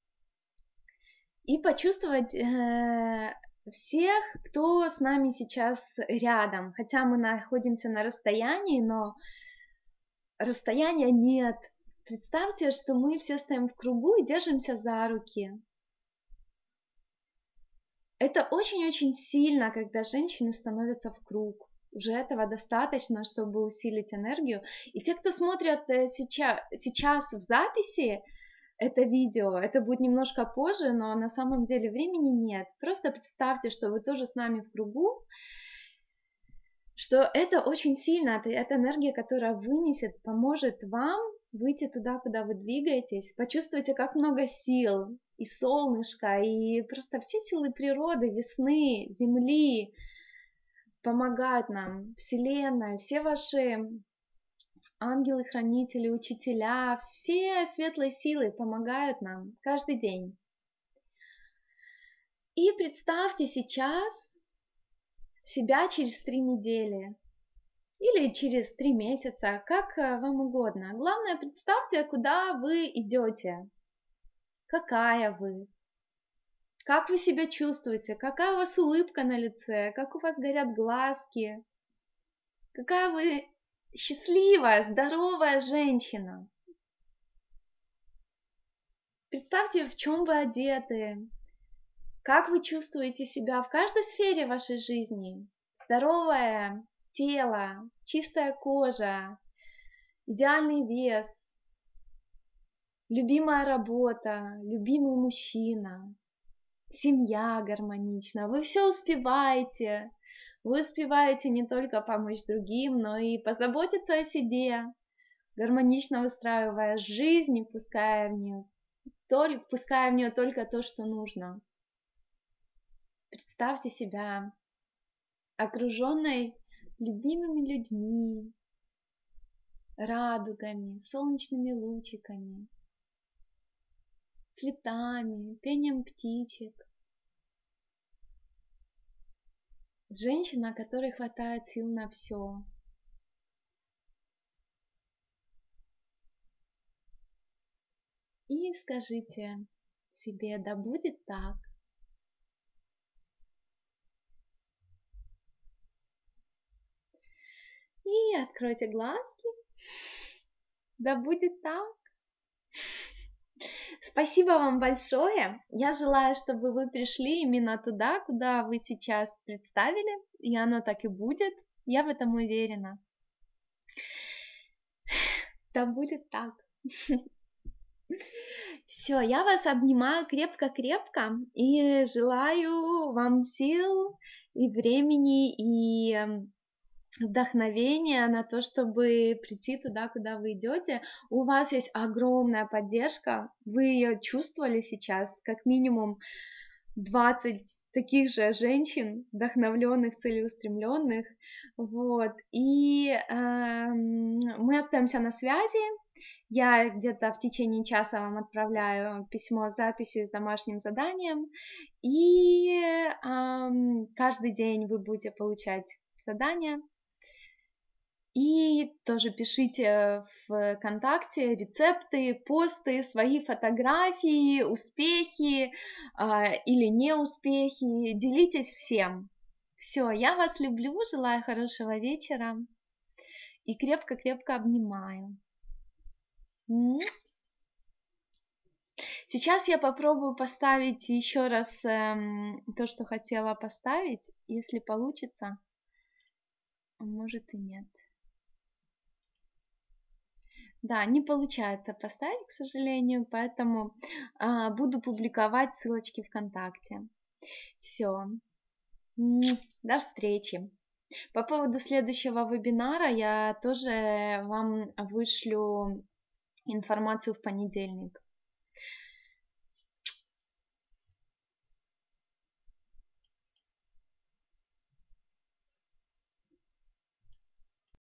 и почувствовать э, всех, кто с нами сейчас рядом. Хотя мы находимся на расстоянии, но расстояния нет. Представьте, что мы все стоим в кругу и держимся за руки. Это очень-очень сильно, когда женщины становятся в круг. Уже этого достаточно, чтобы усилить энергию. И те, кто смотрят сейчас, сейчас в записи это видео, это будет немножко позже, но на самом деле времени нет. Просто представьте, что вы тоже с нами в кругу, что это очень сильно, это энергия, которая вынесет, поможет вам выйти туда, куда вы двигаетесь. Почувствуйте, как много сил, и солнышко, и просто все силы природы, весны, земли помогают нам, Вселенная, все ваши ангелы-хранители, учителя, все светлые силы помогают нам каждый день. И представьте сейчас себя через три недели или через три месяца, как вам угодно. Главное, представьте, куда вы идете, какая вы, как вы себя чувствуете, какая у вас улыбка на лице, как у вас горят глазки, какая вы счастливая, здоровая женщина. Представьте, в чем вы одеты, как вы чувствуете себя в каждой сфере вашей жизни. Здоровое тело, чистая кожа, идеальный вес, любимая работа, любимый мужчина, семья гармонична. Вы все успеваете. Вы успеваете не только помочь другим, но и позаботиться о себе, гармонично выстраивая жизнь, пуская в нее только, пуская в нее только то, что нужно. Представьте себя окруженной любимыми людьми, радугами, солнечными лучиками, цветами, пением птичек. Женщина, которой хватает сил на все. И скажите себе, да будет так. И откройте глазки. Да будет так. Спасибо вам большое. Я желаю, чтобы вы пришли именно туда, куда вы сейчас представили, и оно так и будет. Я в этом уверена. Да будет так. Все, я вас обнимаю крепко-крепко и желаю вам сил и времени, и вдохновения на то, чтобы прийти туда, куда вы идете. У вас есть огромная поддержка, вы ее чувствовали сейчас, как минимум двадцать таких же женщин, вдохновленных, целеустремленных, вот, и э, мы остаемся на связи. Я где-то в течение часа вам отправляю письмо с записью, с домашним заданием, и э, каждый день вы будете получать задания. И тоже пишите в ВКонтакте рецепты, посты, свои фотографии, успехи э, или неуспехи. Делитесь всем. Все, я вас люблю, желаю хорошего вечера и крепко-крепко обнимаю. Сейчас я попробую поставить еще раз эм, то, что хотела поставить. Если получится, может и нет. Да, не получается поставить, к сожалению, поэтому а, буду публиковать ссылочки ВКонтакте. Все. До встречи. По поводу следующего вебинара я тоже вам вышлю информацию в понедельник.